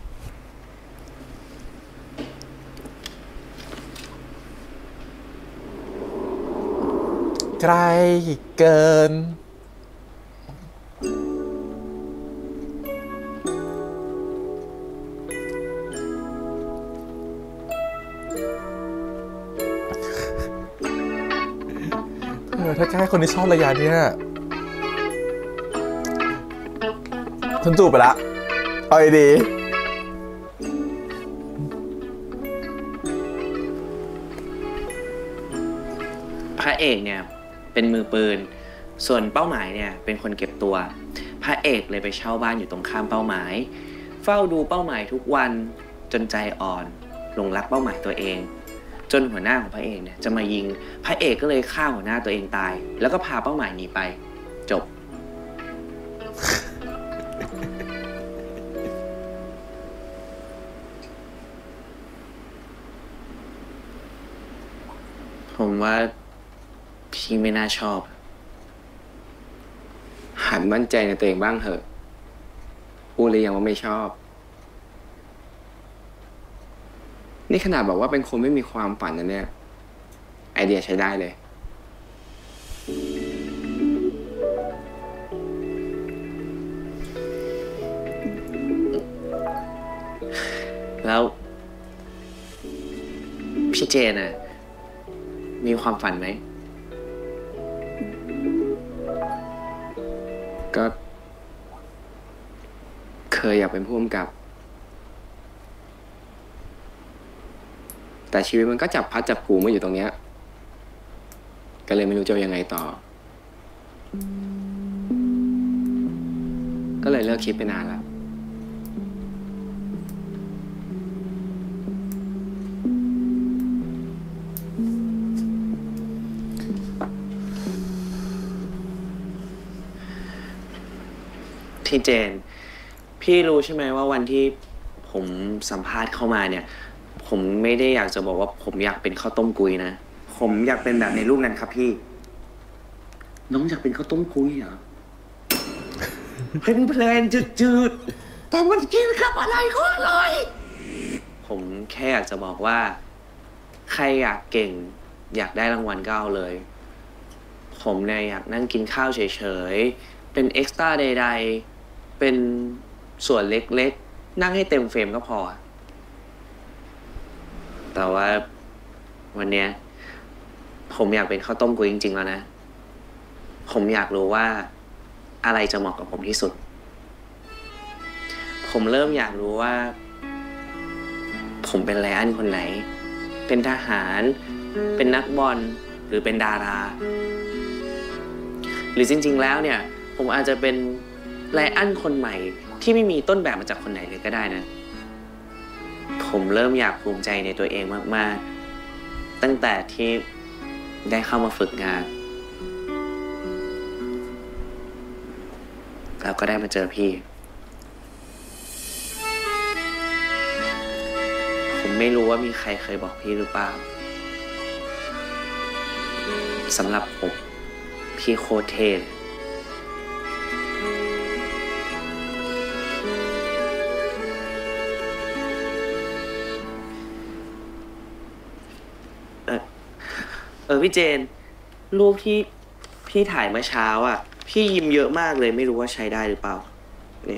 ไกลเกินถ้าใกล้คนที่ชอบระยะเนี้ยฉันจูบไปละเอาดีพระเอกเนี่ยเป็นมือปืนส่วนเป้าหมายเนี่ยเป็นคนเก็บตัวพระเอกเลยไปเช่าบ้านอยู่ตรงข้ามเป้าหมายเฝ้าดูเป้าหมายทุกวันจนใจอ่อนหลงรักเป้าหมายตัวเองจนหัวหน้าของพระเอกเนี่ยจะมายิงพระเอกก็เลยฆ่าหัวหน้าตัวเองตายแล้วก็พาเป้าหมายหนีไปจบ ผมว่าพี่ไม่น่าชอบหัดมั่นใจในตัวเองบ้างเถอะพูดเลยยังว่าไม่ชอบนี่ขนาดบอกว่าเป็นคนไม่มีความฝันนะเนี่ยไอเดียใช้ได้เลยแล้วพี่เจนน่ะมีความฝันไหมก็เคยอยากเป็นผู้กำกับแต่ชีวิตมันก็จับพัดจับผูมาอยู่ตรงเนี้ยก็เลยไม่รู้จะยังไงต่อกคิดไปนานแล้วพี่เจนพี่รู้ใช่ไหมว่าวันที่ผมสัมภาษณ์เข้ามาเนี่ยผมไม่ได้อยากจะบอกว่าผมอยากเป็นข้าวต้มกุยนะผมอยากเป็นแบบในรูปนั้นครับพี่น้องอยากเป็นข้าวต้มกุยเหรอ เพลนจืดๆแต่มันกินกับอะไรก็อร่อยผมแค่อยากจะบอกว่าใครอยากเก่งอยากได้รางวัลก็เอาเลยผมเนี่ยอยากนั่งกินข้าวเฉยๆเป็นเอ็กซ์ตร้าใดๆเป็นส่วนเล็กๆนั่งให้เต็มเฟรมก็พอแต่ว่าวันเนี้ยผมอยากเป็นข้าวต้มกุยจริงๆแล้วนะผมอยากรู้ว่าอะไรจะเหมาะกับผมที่สุดผมเริ่มอยากรู้ว่าผมเป็นไลอ้อนคนไหนเป็นทหารเป็นนักบอลหรือเป็นดาราหรือจริงๆแล้วเนี่ยผมอาจจะเป็นไลอ้อนคนใหม่ที่ไม่มีต้นแบบมาจากคนไหนเลยก็ได้นะผมเริ่มอยากภูมิใจในตัวเองมากๆตั้งแต่ที่ได้เข้ามาฝึกงานแล้วก็ได้มาเจอพี่ผมไม่รู้ว่ามีใครเคยบอกพี่หรือเปล่าสำหรับผมพี่โคตรเท่พี่เจนรูปที่พี่ถ่ายเมื่อเช้าอ่ะพี่ยิ้มเยอะมากเลยไม่รู้ว่าใช้ได้หรือเปล่านี่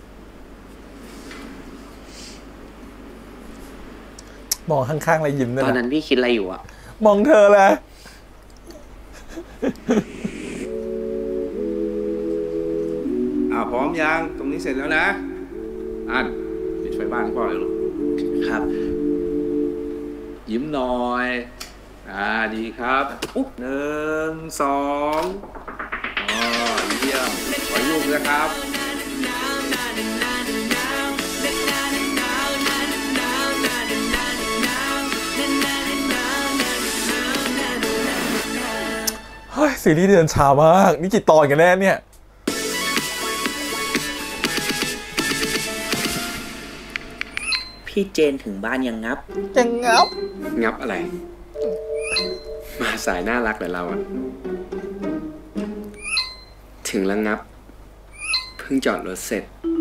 มองข้างๆแล้วยิ้มด้วยนะตอนนั้นพี่คิดอะไรอยู่อ่ะมองเธอเลยพร้อมยังตรงนี้เสร็จแล้วนะอันปิดไฟบ้านให้พ่อเลยลูกครับยิ้มหน่อยดีครับ1 2เยี่ยมขอยุ่งนะครับเฮ้ยซีรีส์เดินช้ามากนี่กี่ตอนกันแน่เนี่ยพี่เจนถึงบ้านยังงับงับอะไรมาสายน่ารักแต่เราอะถึงแล้วงับเพิ่งจอดรถเสร็จ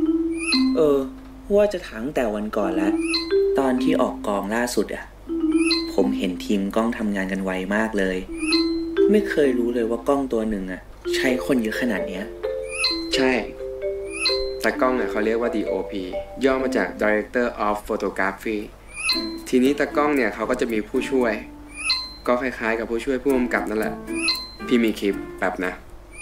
ว่าจะถามแต่วันก่อนแล้วตอนที่ออกกองล่าสุดอะผมเห็นทีมกล้องทำงานกันไวมากเลยไม่เคยรู้เลยว่ากล้องตัวหนึ่งอะใช้คนเยอะขนาดเนี้ยใช่แต่กล้องเขาเรียกว่า DOP ย่อมาจาก Director of Photography ทีนี้ตากล้องเนี่ยเขาก็จะมีผู้ช่วยก็คล้ายๆกับผู้ช่วยผู้กำกับนั่นแหละพี่มีคลิปแบบนะ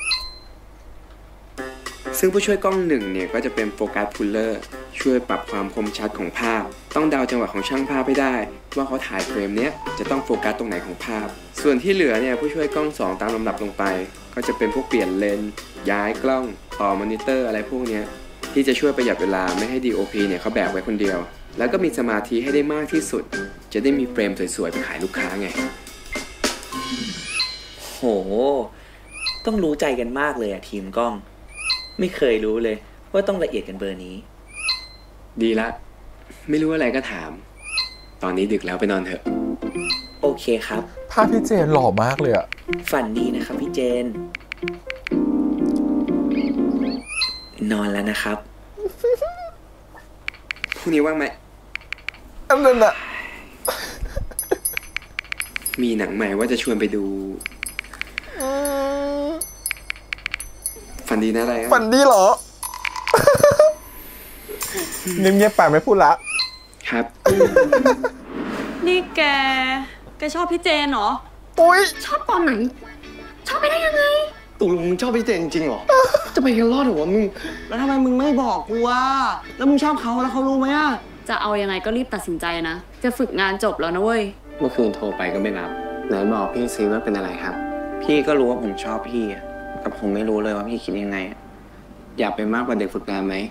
ซึ่งผู้ช่วยกล้องหนึ่งเนี่ยก็จะเป็นโฟกัสพูลเลอร์ช่วยปรับความคมชัดของภาพต้องเดาจังหวะของช่างภาพให้ได้ว่าเขาถ่ายเฟรมเนี้ยจะต้องโฟกัสตรงไหนของภาพส่วนที่เหลือเนี่ยผู้ช่วยกล้อง2ตามลำดับลงไปก็จะเป็นพวกเปลี่ยนเลนส์ย้ายกล้องต่อมอนิเตอร์อะไรพวกเนี้ยที่จะช่วยประหยัดเวลาไม่ให้ DOP เนี่ยเขาแบกไว้คนเดียวแล้วก็มีสมาธิให้ได้มากที่สุดจะได้มีเฟรมสวยๆไปขายลูกค้าไงโหต้องรู้ใจกันมากเลยอะทีมกล้องไม่เคยรู้เลยว่าต้องละเอียดกันเบอร์นี้ดีละไม่รู้อะไรก็ถามตอนนี้ดึกแล้วไปนอนเถอะโอเคครับภาพพี่เจนหล่อมากเลยอะฝันดีนะครับพี่เจนนอนแล้วนะครับพรุ่งนี้ว่างไหมอันนั้นอะมีหนังใหม่ว่าจะชวนไปดูฝันดีนะอะไรฝันดีเหรอ เงียบๆไปไม่พูดละครับนี่แกชอบพี่เจนเหรออุ๊ยชอบตอนไหนชอบไปได้ยังไงตกลงมึงชอบพี่เจนจริงเหรอ จะไปกันรอดเหรอวะมึงแล้วทำไมมึงไม่บอกกูวะแล้วมึงชอบเขาแล้วเขารู้ไหมอะจะเอายังไงก็รีบตัดสินใจนะจะฝึกงานจบแล้วนะเว้ยเมื่อคืนโทรไปก็ไม่รับไหนบอกพี่ซิว่าเป็นอะไรครับพี่ก็รู้ว่าผมชอบพี่แต่ผมไม่รู้เลยว่าพี่คิดยังไงอยากเป็นมากกว่าเด็กฝึกงานไหม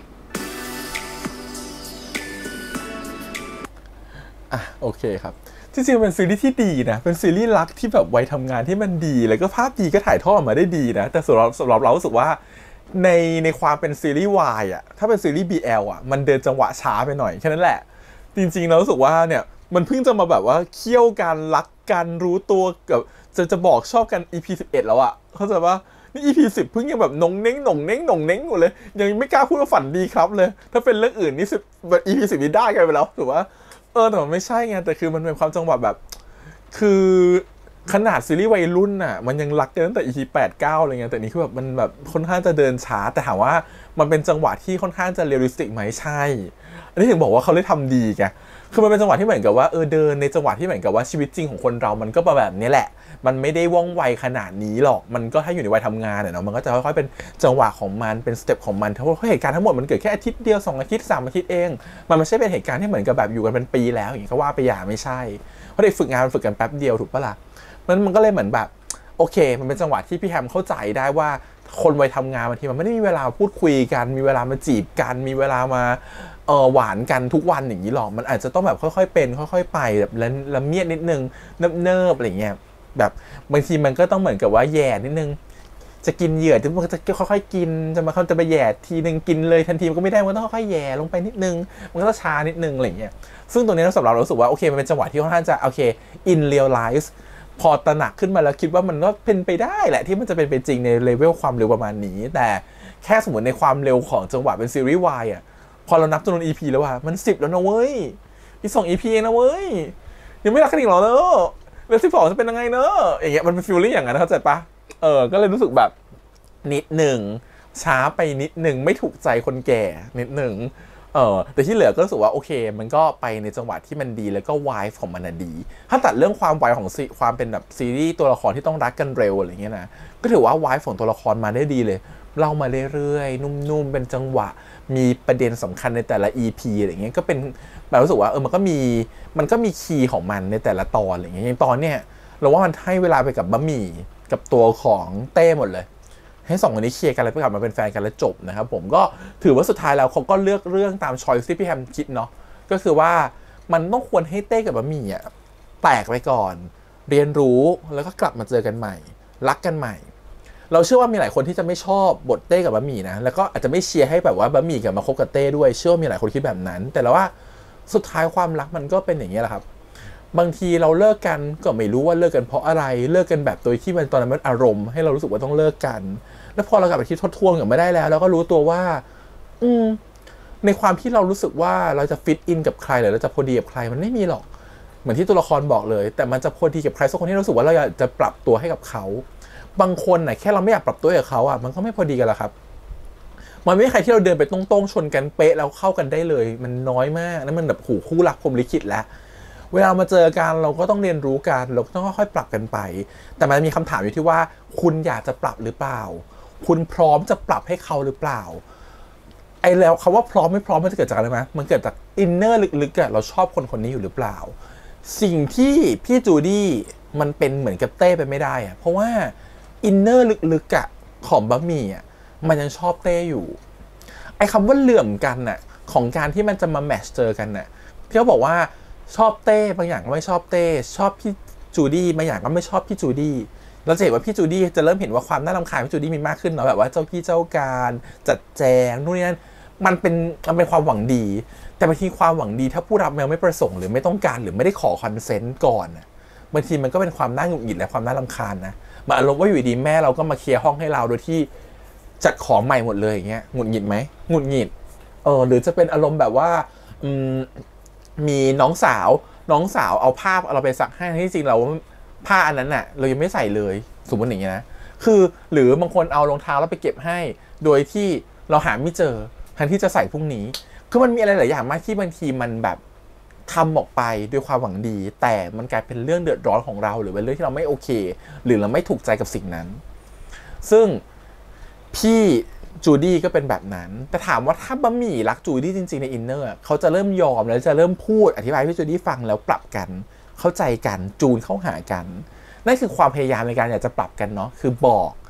โอเคครับจริงๆเป็นซีรีส์ที่ดีนะเป็นซีรีส์รักที่แบบวัยทำงานที่มันดีแล้วก็ภาพดีก็ถ่ายทอดออกมาได้ดีนะแต่สำหรับเรารู้สึกว่าในความเป็นซีรีส์วายอ่ะถ้าเป็นซีรีส์ BL อ่ะมันเดินจังหวะช้าไปหน่อยแค่นั้นแหละจริงๆเรารู้สึกว่าเนี่ยมันเพิ่งจะมาแบบว่าเคี่ยวกันรักกันรู้ตัวกับจะบอกชอบกัน EP 11แล้วอ่ะเข้าใจป่ะนี่ EP 10เพิ่งยังแบบนงเน้งอยู่เลยยังไม่กล้าพูดว่าฝันดีครับเลยถ้าเป็นเรื่องอื่นนี่EP 10นี่ได้กันไปแล้วถูกป่ะแต่มันไม่ใช่ไงแต่คือมันเป็นความจังหวะแบบคือขนาดซีรีส์วัยรุ่นน่ะมันยังรักกันตั้งแต่ EP 8-9อะไรเงี้ยแต่นี่คือแบบมันแบบค่อนข้างจะเดินช้าแต่ถามว่ามันเป็นจังหวะที่ค่อนข้างจะเรียลลิสติกไหมใช่อันนี้ถึงบอกว่าเขาได้ทำดีไงคือมันเป็นจังหวะที่เหมือนกับว่าเดินในจังหวะที่เหมือนกับว่าชีวิตจริงของคนเรามันก็แบบนี้แหละมันไม่ได้ว่องไวขนาดนี้หรอกมันก็ถ้าอยู่ในวัยทำงานเนาะมันก็จะค่อยๆเป็นจังหวะของมันเป็นสเต็ปของมันเพราะเหตุการณ์ทั้งหมดมันเกิดแค่อาทิตย์เดียว2 อาทิตย์3 อาทิตย์เองมันไม่ใช่เป็นเหตุการณ์ที่เหมือนกับแบบอยู่กันเป็นปีแล้วอย่างนี้ก็ว่าไปอย่างไม่ใช่เพราะเด็กฝึกงานมันฝึกกันแป๊บเดียวถูกปะล่ะมันก็เลยเหมือนแบบโอเคมันเป็นจังหวะที่พี่แฮมเข้าใจได้ว่าคนวัยทำงานบางทีมันไม่ได้มีเวลาพูดคุยกันมีเวลามาจีบกันมีเวลามาหวานกันทุกวันอย่างนี้หรอกมันอาจจะต้องแบบค่อยๆเป็นค่อยๆไปแบบละเมียดนิดนึงเนิบๆอะไรเงี้ยแบบบางทีมันก็ต้องเหมือนกับว่าแย่นิดนึงจะกินเหยื่อถึงมันจะค่อยๆกินจะไปแย่ทีนึงกินเลยทันทีมันก็ไม่ได้มันต้องค่อยๆแย่ลงไปนิดนึงมันก็ต้องช้านิดนึงอะไรเงี้ยซึ่งตรงนี้สำหรับเรารู้สึกว่าโอเคมันเป็นจังหวะที่ค่อนข้างจะโอเค in real life พอตระหนักขึ้นมาแล้วคิดว่ามันก็เป็นไปได้แหละที่มันจะเป็นไปจริงในเลเวลความเร็วประมาณนี้แต่แค่สมมติในความเร็วของจังหวะเป็นซีรีส์วายอ่ะพอเรานับจำนวน EP แล้วว่ามัน10แล้วนะเว้ยอีก2 EP เองนะเว้ยยังไม่รักกันอีกหรอเนอะแล้ว12จะเป็นยังไงเนอะอย่างเงี้ยมันเป็นฟีลลิ่งอย่างนั้นเข้าใจปะก็เลยรู้สึกแบบนิดหนึ่งช้าไปนิดหนึ่งไม่ถูกใจคนแก่นิดหนึ่งแต่ที่เหลือก็รู้สึกว่าโอเคมันก็ไปในจังหวะที่มันดีแล้วก็วายของมันดีถ้าตัดเรื่องความวายของความเป็นแบบซีรีส์ตัวละครที่ต้องรักกันเร็วอะไรเงี้ยนะก็ถือว่าวายของตัวละครมาได้ดีเลยเล่ามาเรื่อยๆนุ่มๆเป็นจังหวะมีประเด็นสำคัญในแต่ละ EP อะไรเงี้ยก็เป็นแบบรู้สึกว่ามันก็มีคีย์ของมันในแต่ละตอนอะไรเงี้ยอย่างตอนเนี้ยเราว่ามันให้เวลาไปกับบะหมี่กับตัวของเต้หมดเลยให้2 คนนี้เคลียร์กันแล้วกลับมาเป็นแฟนกันแล้วจบนะครับผมก็ถือว่าสุดท้ายแล้วเขาก็เลือกเรื่องตามชอยส์ที่พี่แฮมคิดเนาะก็คือว่ามันต้องควรให้เต้กับบะหมี่แตกไปก่อนเรียนรู้แล้วก็กลับมาเจอกันใหม่รักกันใหม่เราเชื่อว่ามีหลายคนที่จะไม่ชอบบทเต้กับบะหมี่นะแล้วก็อาจจะไม่เชียร์ให้แบบว่าบะหมี่กลับมาคบกับเต้ด้วยเชื่อว่ามีหลายคนคิดแบบนั้นแต่แล้วว่าสุดท้ายความรักมันก็เป็นอย่างนี้แหละครับบางทีเราเลิกกันก็ไม่รู้ว่าเลิกกันเพราะอะไรเลิกกันแบบโดยที่มันตอนนั้นมันอารมณ์ให้เรารู้สึกว่าต้องเลิกกันแล้วพอเรากลับไปคิดทบทวนกันไม่ได้แล้วเราก็รู้ตัวว่าในความที่เรารู้สึกว่าเราจะฟิตอินกับใครหรือเราจะพอดีกับใครมันไม่มีหรอกเหมือนที่ตัวละครบอกเลยแต่มันจะพอดีกับใครสักคนที่รู้สึกว่าเราอยากจะปรับตัวให้กับเขาบางคนแค่เราไม่อยากปรับตัวกับเขามันก็ไม่พอดีกันละครับมันไม่มีใครที่เราเดินไปตรงๆชนกันเป๊ะแล้วเข้ากันได้เลยมันน้อยมากนั่นมันแบบคู่รักพรหมลิขิตแล้วเวลามาเจอกันเราก็ต้องเรียนรู้กันเราก็ต้องค่อยๆปรับกันไปแต่มันมีคำถามอยู่ที่ว่าคุณอยากจะปรับหรือเปล่าคุณพร้อมจะปรับให้เขาหรือเปล่าแล้วคำว่าพร้อมไม่พร้อมมันจะเกิดจากอะไรไหมมันเกิดจากอินเนอร์ลึกๆเราชอบคนนี้อยู่หรือเปล่าสิ่งที่พี่จูดี้มันเป็นเหมือนกับเต้ไปไม่ได้เพราะว่าอินเนอร์ลึกๆของบะหมี่มันยังชอบเต้อยู่คำว่าเหลื่อมกันของการที่มันจะมาแมทช์เจอกันพี่เขาบอกว่าชอบเต้บางอย่างก็ไม่ชอบเต้ชอบพี่จูดี้บางอย่างก็ไม่ชอบพี่จูดี้เราจะเห็นว่าพี่จูดี้จะเริ่มเห็นว่าความน่ารำคาญพี่จูดี้มีมากขึ้นเนาะแบบว่าเจ้ากี้เจ้าการจัดแจงนู่นนี่นั่นมันเป็นความหวังดีแต่บางทีความหวังดีถ้าผู้รับยังไม่ประสงค์หรือไม่ต้องการหรือไม่ได้ขอคอนเซนต์ก่อนบางทีมันก็เป็นความน่าหงุดหงิดและความน่ารำคาญนะมาอารมณ์ว่าอยู่ดีแม่เราก็มาเคลียร์ห้องให้เราโดยที่จัดของใหม่หมดเลยอย่างเงี้ยหงุดหงิดไหมหงุดหงิดหรือจะเป็นอารมณ์แบบว่ามีน้องสาวเอาผ้าเราไปซักให้ที่จริงเราผ้าอันนั้นเรายังไม่ใส่เลยสมมติอย่างเงี้ยนะคือหรือบางคนเอารองเท้าแล้วไปเก็บให้โดยที่เราหาไม่เจอแทนที่จะใส่พรุ่งนี้คือมันมีอะไรหลายอย่างมากที่บางทีมันแบบทำออกไปด้วยความหวังดีแต่มันกลายเป็นเรื่องเดือดร้อนของเราหรือเป็นเรื่องที่เราไม่โอเคหรือเราไม่ถูกใจกับสิ่งนั้นซึ่งพี่จูดี้ก็เป็นแบบนั้นแต่ถามว่าถ้าบะหมี่รักจูดี้จริงๆในอินเนอร์เขาจะเริ่มยอมแล้วจะเริ่มพูดอธิบายให้พี่จูดี้ฟังแล้วปรับกันเข้าใจกันจูนเข้าหากันนั่นคือความพยายามในการอยากจะปรับกันเนาะคือบอก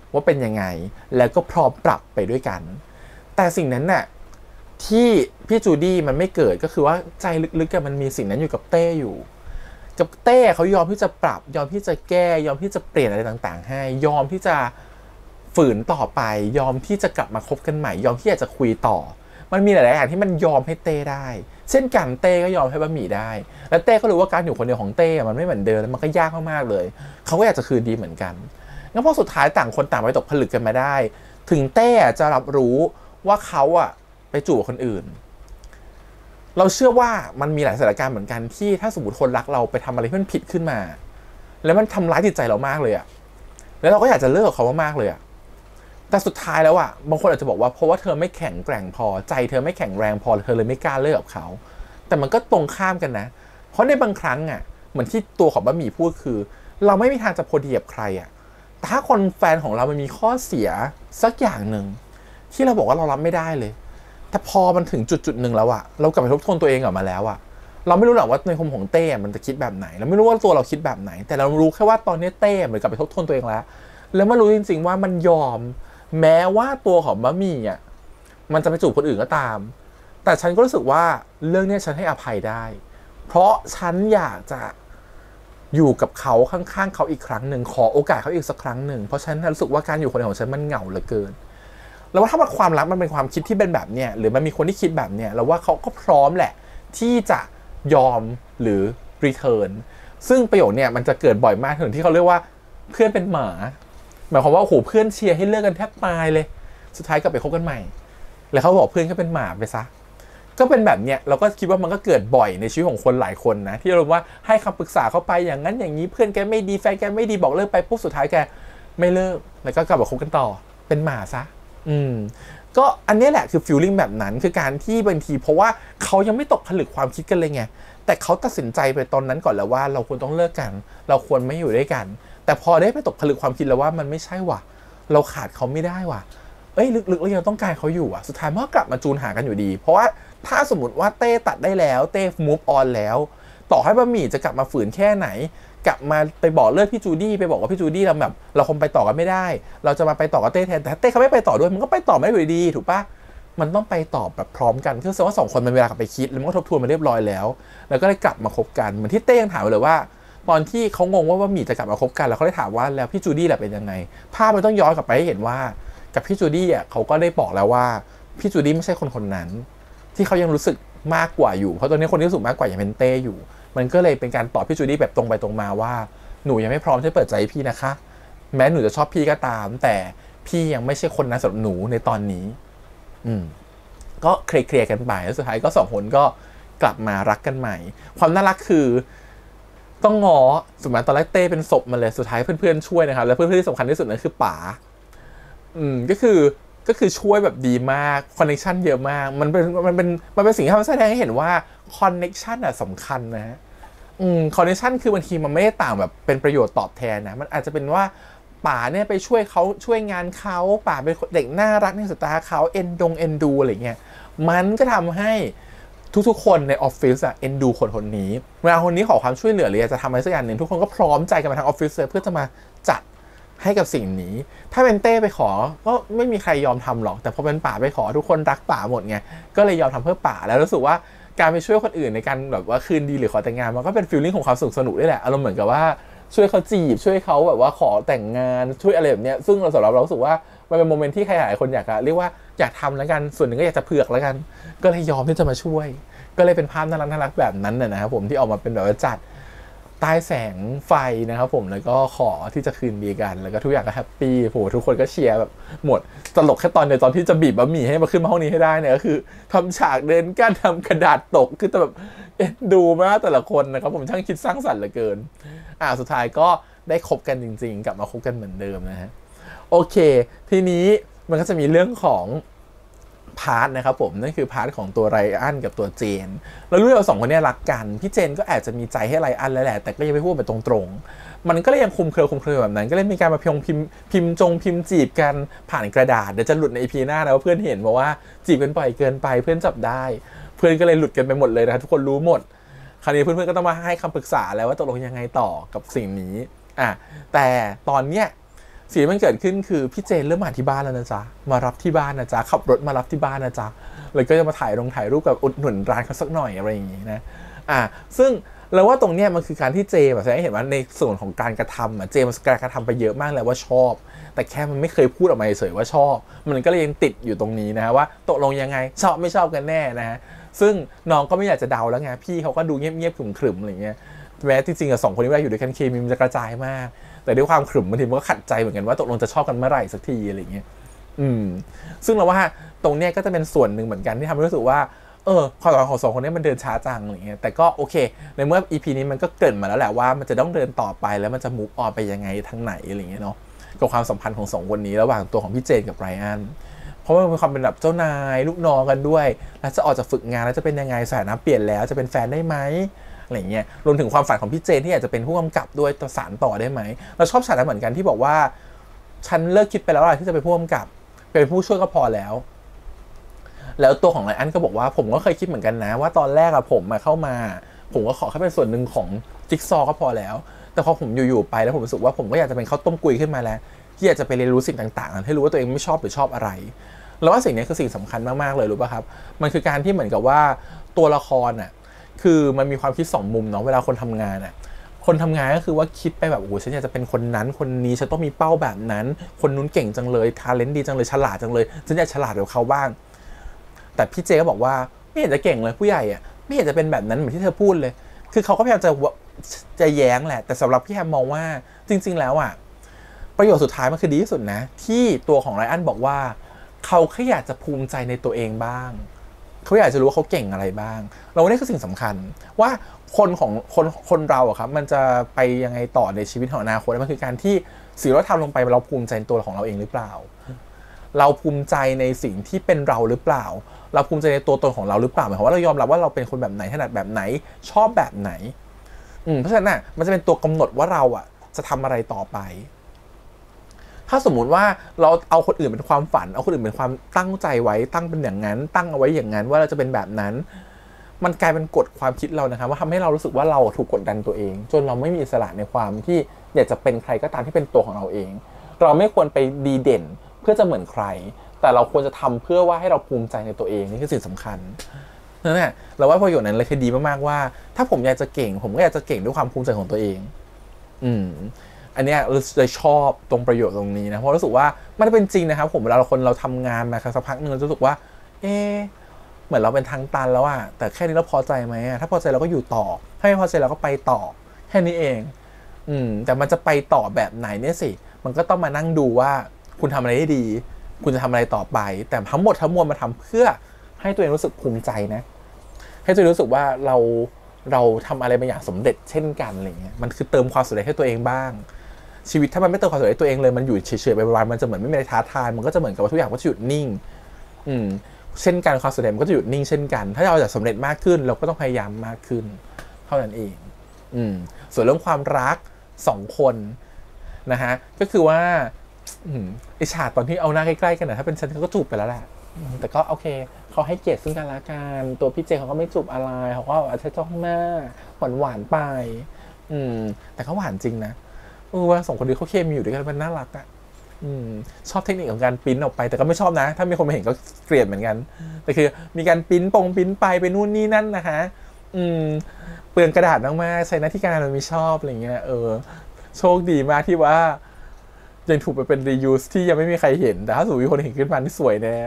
ว่าเป็นยังไงแล้วก็พร้อมปรับไปด้วยกันแต่สิ่งนั้นน่ะที่พี่จูดี้มันไม่เกิดก็คือว่าใจลึกๆมันมีสิ่งนั้นอยู่กับเต้อยู่กับเต้เขายอมที่จะปรับยอมที่จะแก้ยอมที่จะเปลี่ยนอะไรต่างๆให้ยอมที่จะฝืนต่อไปยอมที่จะกลับมาคบกันใหม่ยอมที่จะคุยต่อมันมีหลายๆอย่างที่มันยอมให้เต้ได้เช่นกันเต้ก็ยอมให้บะหมี่ได้และเต้ก็รู้ว่าการอยู่คนเดียวของเต้มันไม่เหมือนเดิมแล้วมันก็ยากมากๆเลยเขาก็อยากจะคืนดีเหมือนกันงั้นพอสุดท้ายต่างคนต่างไปตกผลึกกันมาได้ถึงเต้จะรับรู้ว่าเขาไปจูบคนอื่นเราเชื่อว่ามันมีหลายสถานการณ์เหมือนกันที่ถ้าสมมติคนรักเราไปทำอะไรที่มันผิดขึ้นมาแล้วมันทำร้ายจิตใจเรามากเลยแล้วเราก็อยากจะเลิกกับเขามากๆเลยแต่สุดท้ายแล้วบางคนอาจจะบอกว่าเพราะว่าเธอไม่แข็งแกร่งพอใจเธอไม่แข็งแรงพอเธอเลยไม่กล้าเลิกกับเขาแต่มันก็ตรงข้ามกันนะเพราะในบางครั้งเหมือนที่ตัวของบะหมี่พูดคือเราไม่มีทางจะพอดีกับใครแต่ถ้าคนแฟนของเรามันมีข้อเสียสักอย่างหนึ่งที่เราบอกว่าเรารับไม่ได้เลยแต่พอมันถึงจุดหนึ่งแล้วเรากลับไปทบทวนตัวเองออกมาแล้วเราไม่รู้หรอกว่าในมุมของเต้มันจะคิดแบบไหนเราไม่รู้ว่าตัวเราคิดแบบไหนแต่เรารู้แค่ว่าตอนนี้เต้เหมือนกลับไปทบทวนตัวเองแล้วมารู้จริงๆว่ามันยอมแม้ว่าตัวของบะหมี่มันจะไปจูบคนอื่นก็ตามแต่ฉันก็รู้สึกว่าเรื่องนี้ฉันให้อภัยได้เพราะฉันอยากจะอยู่กับเขาข้างๆเขาอีกครั้งหนึ่งขอโอกาสเขาอีกสักครั้งหนึ่งเพราะฉันรู้สึกว่าการอยู่คนเดียวของฉันมันเหงาเหลือเกินแล้วว่าถ้ามันความรักมันเป็นความคิดที่เป็นแบบเนี้ยหรือมันมีคนที่คิดแบบเนี้ยเราว่าเขาก็พร้อมแหละที่จะยอมหรือ return ซึ่งประโยคเนี่ยมันจะเกิดบ่อยมากถึงที่เขาเรียกว่าเพื่อนเป็นหมาหมายความว่าโอ้โหเพื่อนเชียร์ให้เลิกกันแทบตายเลยสุดท้ายกลับไปคบกันใหม่แล้วเขาบอกเพื่อนก็เป็นหมาไปซะก็เป็นแบบเนี้ยเราก็คิดว่ามันก็เกิดบ่อยในชีวิตของคนหลายคนนะที่เราว่าให้คำปรึกษาเข้าไปอย่างนั้นอย่างนี้เพื่อนแกไม่ดีแฟนแกไม่ดีบอกเลิกไปปุ๊บสุดท้ายแกไม่เลิกแล้วก็กลับมาคบกันต่อเป็นหมาซะก็อันนี้แหละคือฟีลลิ่งแบบนั้นคือการที่บางทีเพราะว่าเขายังไม่ตกผลึกความคิดกันเลยไงแต่เขาตัดสินใจไปตอนนั้นก่อนแล้วว่าเราควรต้องเลิกกันเราควรไม่อยู่ด้วยกันแต่พอได้ไปตกผลึกความคิดแล้วว่ามันไม่ใช่ว่ะเราขาดเขาไม่ได้ว่ะลึกๆเรายังต้องการเขาอยู่สุดท้ายมันก็กลับมาจูนหากันอยู่ดีเพราะว่าถ้าสมมติว่าเต้ตัดได้แล้วเต้ move on แล้วต่อให้บะหมี่จะกลับมาฝืนแค่ไหนกลับมาไปบอกเลิกพี่จูดี้ไปบอกว่าพี่จูดี้เราคงไปต่อกันไม่ได้เราจะมาไปต่อกับเต้แทนแต่เต้เขาไม่ไปต่อด้วยมันก็ไปต่อไม่ได้อยู่ดีถูกปะมันต้องไปต่อแบบพร้อมกันคือแสดงว่า2คนมันเวลากลับไปคิดแล้วมันก็ทบทวนมาเรียบร้อยแล้วก็เลยกลับมาคบกันเหมือนที่เต้ยังถามเลยว่าตอนที่เขางงว่าบะหมี่จะกลับมาคบกันแล้วเขาได้ถามว่าแล้วพี่จูดี้แหละเป็นยังไงภาพมันต้องย้อนกลับไปให้เห็นว่ากับพี่จูดี้เขาก็ได้บอกแล้วว่าพี่จูดี้ไม่ใช่คนนั้นที่เขายังรู้สึกมากกว่าอยู่เพราะตอนนี้คนที่รู้สึกมากกว่ายังเป็นเต้อยู่มันก็เลยเป็นการตอบพี่จูดี้แบบตรงไปตรงมาว่าหนูยังไม่พร้อมที่เปิดใจพี่นะคะแม้หนูจะชอบพี่ก็ตามแต่พี่ยังไม่ใช่คนนั้นสำหรับหนูในตอนนี้ก็เคลียร์กันไปแล้วสุดท้ายก็2คนก็กลับมารักกันใหม่ความน่ารักคือต้องง้อสมมติตอนแรกเต้เป็นศพมาเลยสุดท้ายเพื่อนๆช่วยนะครับแล้วเพื่อนๆที่สำคัญที่สุดนั่นคือป๋าก็คือช่วยแบบดีมากคอนเนคชั่นเยอะมากมันเป็นสิ่งที่มันแสดงให้เห็นว่าคอนเนคชั่นสำคัญนะคอนเนคชั่นคือบางทีมันไม่ได้ต่างแบบเป็นประโยชน์ตอบแทนนะมันอาจจะเป็นว่าป๋าเนี่ยไปช่วยเขาช่วยงานเขาป๋าเป็นเด็กน่ารักในสายตาเขาเอ็นดูอะไรเงี้ยมันก็ทำให้ทุกๆคนในออฟฟิศเอ็นดูคนนี้เวลาคนนี้ขอความช่วยเหลือหรือจะทำอะไรสักอย่างหนึ่งทุกคนก็พร้อมใจกันมาทางออฟฟิศเลยเพื่อจะมาจัดให้กับสิ่งนี้ถ้าเป็นเต้ไปขอก็ไม่มีใครยอมทำหรอกแต่พอเป็นป๋าไปขอทุกคนรักป๋าหมดไงก็เลยยอมทำเพื่อป๋าแล้วรู้สึกว่าการไปช่วยคนอื่นในการแบบว่าคืนดีหรือขอแต่งงานมันก็เป็นฟีลลิ่งของความสนุกด้วยแหละอารมณ์เหมือนกับว่าช่วยเขาจีบช่วยเขาแบบว่าขอแต่งงานช่วยอะไรแบบเนี้ยซึ่งเราสำหรับเรารู้สึกว่ามันเป็นโมเมนต์ที่ใครหลายคนอยากเรียกว่าอยากทำแล้วกันส่วนหนึ่งก็อยากจะเผือกแล้วกันก็เลยยอมที่จะมาช่วยก็เลยเป็นภาพน่ารักแบบนั้นนะครับผมที่ออกมาเป็นแบบว่าจัดใต้แสงไฟนะครับผมแล้วก็ขอที่จะคืนดีกันแล้วก็ทุกอย่างก็แฮปปี้โหทุกคนก็เชียร์แบบหมดตลกแค่ตอนที่จะบีบบะหมี่ให้มาขึ้นมาห้องนี้ให้ได้เนี่ยก็คือทำฉากเดินกั้นทำกระดาษตกคือแต่แบบดูมากแต่ละคนนะครับผมช่างคิดสร้างสรรค์เหลือเกินสุดท้ายก็ได้คบกันจริงๆกลับมาคบกันเหมือนเดิมนะฮะโอเคทีนี้มันก็จะมีเรื่องของพาร์ทนะครับผมนั่นคือพาร์ทของตัวไรอันกับตัวเจนเรารู้ว่า2คนนี้รักกันพี่เจนก็อาจจะมีใจให้ไรอันแล้วแหละแต่ก็ยังไม่พูดไปตรงๆมันก็เลยยังคุมเครือแบบนั้นก็เลยมีการมาพิมพ์จีบกันผ่านกระดาษเดี๋ยวจะหลุดใน EP หน้านะว่าเพื่อนเห็นเพราะว่าจีบกันบ่อยเกินไปเพื่อนจับได้เพื่อนก็เลยหลุดกันไปหมดเลยนะทุกคนรู้หมดคราวนี้เพื่อนๆก็ต้องมาให้คำปรึกษาแล้วว่าตกลงยังไงต่อกับสิ่งนี้แต่ตอนเนี้ยสิ่งที่มันเกิดขึ้นคือพี่เจนเริ่มมาที่บ้านแล้วนะจ๊ะมารับที่บ้านนะจ๊ะขับรถมารับที่บ้านนะจ๊ะแล้วก็จะมาถ่ายรูปกับอุดหนุนร้านเขาสักหน่อยอะไรอย่างงี้นะซึ่งเราว่าตรงเนี้ยมันคือการที่เจแบบแสดงให้เห็นว่าในส่วนของการกระทำเจมันกระทำไปเยอะมากแล้วว่าชอบแต่แค่มันไม่เคยพูดออกมาเฉยว่าชอบมันก็เลยยังติดอยู่ตรงนี้นะฮะว่าตกลงยังไงชอบไม่ชอบกันแน่นะฮะซึ่งน้องก็ไม่อยากจะเดาแล้วไงพี่เขาก็ดูเงียบๆขรึมๆอะไรเงี้ยแม้จริงๆ2คนนี้เวลาอยู่ด้วยกันเคมีมันจะกระจายมากแต่ด้วยความขรึมบางทีมันก็ขัดใจเหมือนกันว่าตกลงจะชอบกันเมื่อไหร่สักทีอะไรเงี้ยซึ่งเราว่าตรงเนี้ยก็จะเป็นส่วนหนึ่งเหมือนกันที่ทำให้รู้สึกว่าความสัมพันธ์ของ2คนนี้มันเดินช้าจังอะไรเงี้ยแต่ก็โอเคในเมื่อ EP นี้มันก็เกริ่นมาแล้วแหละว่ามันจะต้องเดินต่อไปแล้วมันจะมูฟออนไปยังไงทางไหนอะไรเงี้ยเนาะกับความสัมพันธ์ของ2คนนี้ระหว่างตัวของพี่เจนกับไรอันเพราะว่ามันมีความเป็นแบบเจ้านายลูกน้องกันด้วยแล้วจะออกจากฝึกงานแล้วจะเป็นยังไงสถานะเปลี่ยนแล้วจะเป็นแฟนได้ไหมอะไรเงี้ยรวมถึงความฝันของพี่เจนที่อยากจะเป็นผู้กำกับด้วยต่อสารต่อได้ไหมเราชอบฉากนั้นเหมือนกันที่บอกว่าฉันเลิกคิดไปแล้วที่จะเป็นผู้กำกับเป็นผู้ช่วยก็พอแล้วตัวของไรอันก็บอกว่าผมก็เคยคิดเหมือนกันนะว่าตอนแรกผมเข้ามาผมก็ขอแค่เป็นส่วนหนึ่งของจิ๊กซอก็พอแล้วแต่พอผมอยู่ๆไปแล้วผมรู้สึกว่าผมก็อยากจะเป็นข้าวต้มกุยขึ้นมาแล้วที่อยากจะไปเรียนรู้สิ่งต่างๆให้รู้ว่าตัวเองไม่ชอบหรือชอบอะไรแล้วว่าสิ่งนี้คือสิ่งสำคัญมากๆเลยรู้ป่ะครับมันคือการที่เหมือนกับว่าตัวละครคือมันมีความคิด2มุมเนาะเวลาคนทำงานคนทำงานก็คือว่าคิดไปแบบโอ้ฉันอยากจะเป็นคนนั้นคนนี้ฉันต้องมีเป้าแบบนั้นคนนู้นเก่งจังเลยทาเลนต์ดีจังเลยฉลาดจังเลยฉันอยากฉลาดกว่าเขาบ้างแต่พี่เจก็บอกว่าไม่เห็นจะเก่งเลยผู้ใหญ่ไม่เห็นจะเป็นแบบนั้นเหมือนที่เธอพูดเลยคือเขาก็พยายามจะแย้งแหละแต่สำหรับพี่แฮมมองว่าจริงๆแล้วประโยชน์สุดท้ายมันคือดีที่สุดนะที่ตัวของไรอันบอกว่าเขาแค่อยากจะภูมิใจในตัวเองบ้างเขาอยากจะรู้ว่าเขาเก่งอะไรบ้างเราเนี่ยคือสิ่งสำคัญว่าคนเราครับมันจะไปยังไงต่อในชีวิตของอนาคตมันคือการที่สิ่งที่เราทำลงไปเราภูมิใจในตัวของเราเองหรือเปล่าเราภูมิใจในสิ่งที่เป็นเราหรือเปล่าเราภูมิใจในตัวตนของเราหรือเปล่าหมายความว่าเรายอมรับว่าเราเป็นคนแบบไหนถนัดแบบไหนชอบแบบไหนเพราะฉะนั้นมันจะเป็นตัวกำหนดว่าเราจะทำอะไรต่อไปถ้าสมมุติว่าเราเอาคนอื่นเป็นความฝันเอาคนอื่นเป็นความตั้งใจไว้ตั้งเป็นอย่างนั้นตั้งเอาไว้อย่างนั้นว่าเราจะเป็นแบบนั้นมันกลายเป็นกฎความคิดเรานะครับว่าทำให้เรารู้สึกว่าเราถูกกดดันตัวเองจนเราไม่มีอิสระในความที่อยากจะเป็นใครก็ตามที่เป็นตัวของเราเองเราไม่ควรไปดีเด่นเพื่อจะเหมือนใครแต่เราควรจะทำเพื่อว่าให้เราภูมิใจในตัวเองนี่คือสิ่งสำคัญนั่นแหละเราว่าประโยชน์นั้นเลยคือดีมากๆว่าถ้าผมอยากจะเก่งผมก็อยากจะเก่งด้วยความภูมิใจของตัวเองอันนี้เลยชอบตรงประโยชน์ตรงนี้นะเพราะรู้สึกว่ามันเป็นจริงนะครับผมเวลาเราทำงานมาสักพักนึงเรารู้สึกว่าเหมือนเราเป็นทางตันแล้วแต่แค่นี้เราพอใจไหมถ้าพอใจเราก็อยู่ต่อถ้าไม่พอใจเราก็ไปต่อแค่นี้เองแต่มันจะไปต่อแบบไหนเนี่ยสิมันก็ต้องมานั่งดูว่าคุณทำอะไรได้ดีคุณจะทำอะไรต่อไปแต่ทั้งหมดทั้งมวลมาทำเพื่อให้ตัวเองรู้สึกภูมิใจนะให้ตัวเองรู้สึกว่าเราทำอะไรบางอย่างสำเร็จเช่นกันอะไรเงี้ยมันคือเติมความสุขให้ตัวเองบ้างชีวิตถ้ามันไม่เติมความสุขให้ตัวเองเลยมันอยู่เฉยๆไปวันๆมันจะเหมือนไม่มีอะไรท้าทายมันก็จะเหมือนกับว่าทุกอย่างก็จะหยุดนิ่งเช่นกันความสำเร็จมันก็จะหยุดนิ่งเช่นกันถ้าเราอยากสำเร็จมากขึ้นเราก็ต้องพยายามมากขึ้นเท่านั้นเองส่วนเรื่องความรัก2คนนะฮะก็คือว่าไอฉากตอนที่เอาหน้าใกล้ๆกันถ้าเป็นฉันก็จูบไปแล้วแหละแต่ก็โอเคเขาให้เกียรติซึ่งกันและกันตัวพี่เจเขาก็ไม่จูบอะไรเขาก็อาจจะจ้องหน้าหวานไปแต่เขาหวานจริงนะว่า2คนนี้เขาเคมีอยู่ด้วยกันมันน่ารักชอบเทคนิคของการปริ้นออกไปแต่ก็ไม่ชอบนะถ้ามีคนมาเห็นก็เกลียดเหมือนกันแต่คือมีการปริ้นไปนู่นนี่นั่นนะคะเปลืองกระดาษมากๆใช้หน้าที่การมันไม่ชอบอะไรเงี้ยโชคดีมากที่ว่ายังถูกไปเป็น reuse ที่ยังไม่มีใครเห็นแต่ถ้าสมมติมีคนเห็นขึ้นมานี่สวยแน่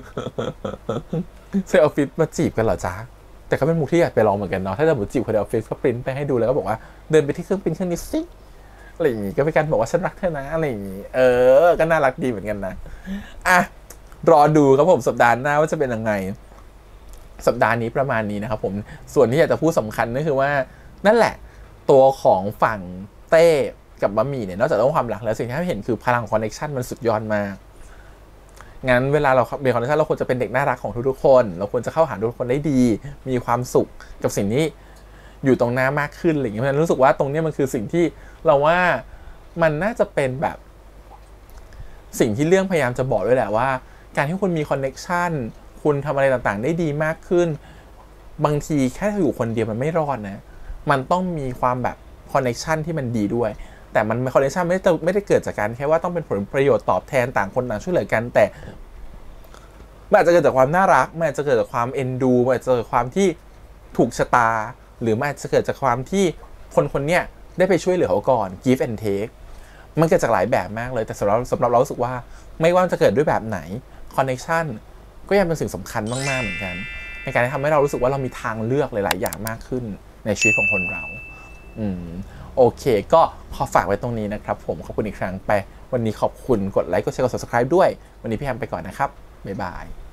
ใช้ออฟฟิศมาจีบกันเหรอจ๊ะแต่ก็เป็นมุกที่อยากไปลองเหมือนกันเนาะถ้าจะจีบคนในออฟฟิศก็ปริ้นไปให้ดูแล้วก็บอกว่าเดินไปที่เครื่องปริ้นเครื่องนี้สิอะไรอย่างงี้ก็เป็นการบอกว่าฉันรักเธอนะอะไรอย่างงี้ก็น่ารักดีเหมือนกันนะรอดูครับผมสัปดาห์หน้าว่าจะเป็นยังไงสัปดาห์นี้ประมาณนี้นะครับผมส่วนที่อยากจะพูดสำคัญก็คือว่านั่นแหละตัวของฝั่งเต้กับบะหมี่เนี่ยนอกจากเรื่องความรักแล้วสิ่งที่เราเห็นคือพลังคอนเนคชั่นมันสุดยอดมากงั้นเวลาเรามีคอนเนคชั่นเราควรจะเป็นเด็กน่ารักของทุกๆคนเราควรจะเข้าหาทุกคนได้ดีมีความสุขกับสิ่งนี้อยู่ตรงหน้ามากขึ้นอะไรอย่างเงี้ยเพราะฉะนั้นรู้สึกว่าตรงนี้มันคือสิ่งที่เราว่ามันน่าจะเป็นแบบสิ่งที่เรื่องพยายามจะบอกด้วยแหละว่าการที่คุณมีคอนเนคชั่นคุณทำอะไรต่างๆได้ดีมากขึ้นบางทีแค่อยู่คนเดียวมันไม่รอดนะมันต้องมีความแบบคอนเนคชั่นที่มันดีด้วยแต่มันคอนเนคชั่นไม่ได้เกิดจากการแค่ว่าต้องเป็นผลประโยชน์ตอบแทนต่างคนต่างช่วยเหลือกันแต่มันอาจจะเกิดจากความน่ารักมันอาจจะเกิดจากความเอ็นดูมันอาจจะเกิดจากความที่ถูกชะตาหรือมันอาจจะเกิดจากความที่คนเนี้ยได้ไปช่วยเหลือเขาก่อน give and take มันเกิดจากหลายแบบมากเลยแต่สำหรับเรารู้สึกว่าไม่ว่าจะเกิดด้วยแบบไหนคอนเนคชั่นก็ยังเป็นสิ่งสำคัญมากๆเหมือนกันในการที่ทำให้เรารู้สึกว่าเรามีทางเลือกหลายๆอย่างมากขึ้นในชีวิตของคนเราโอเคก็ขอฝากไว้ตรงนี้นะครับผมขอบคุณอีกครั้งไปวันนี้ขอบคุณกดไลค์กดแชร์กด subscribe ด้วยวันนี้พี่แฮมไปก่อนนะครับบ๊ายบาย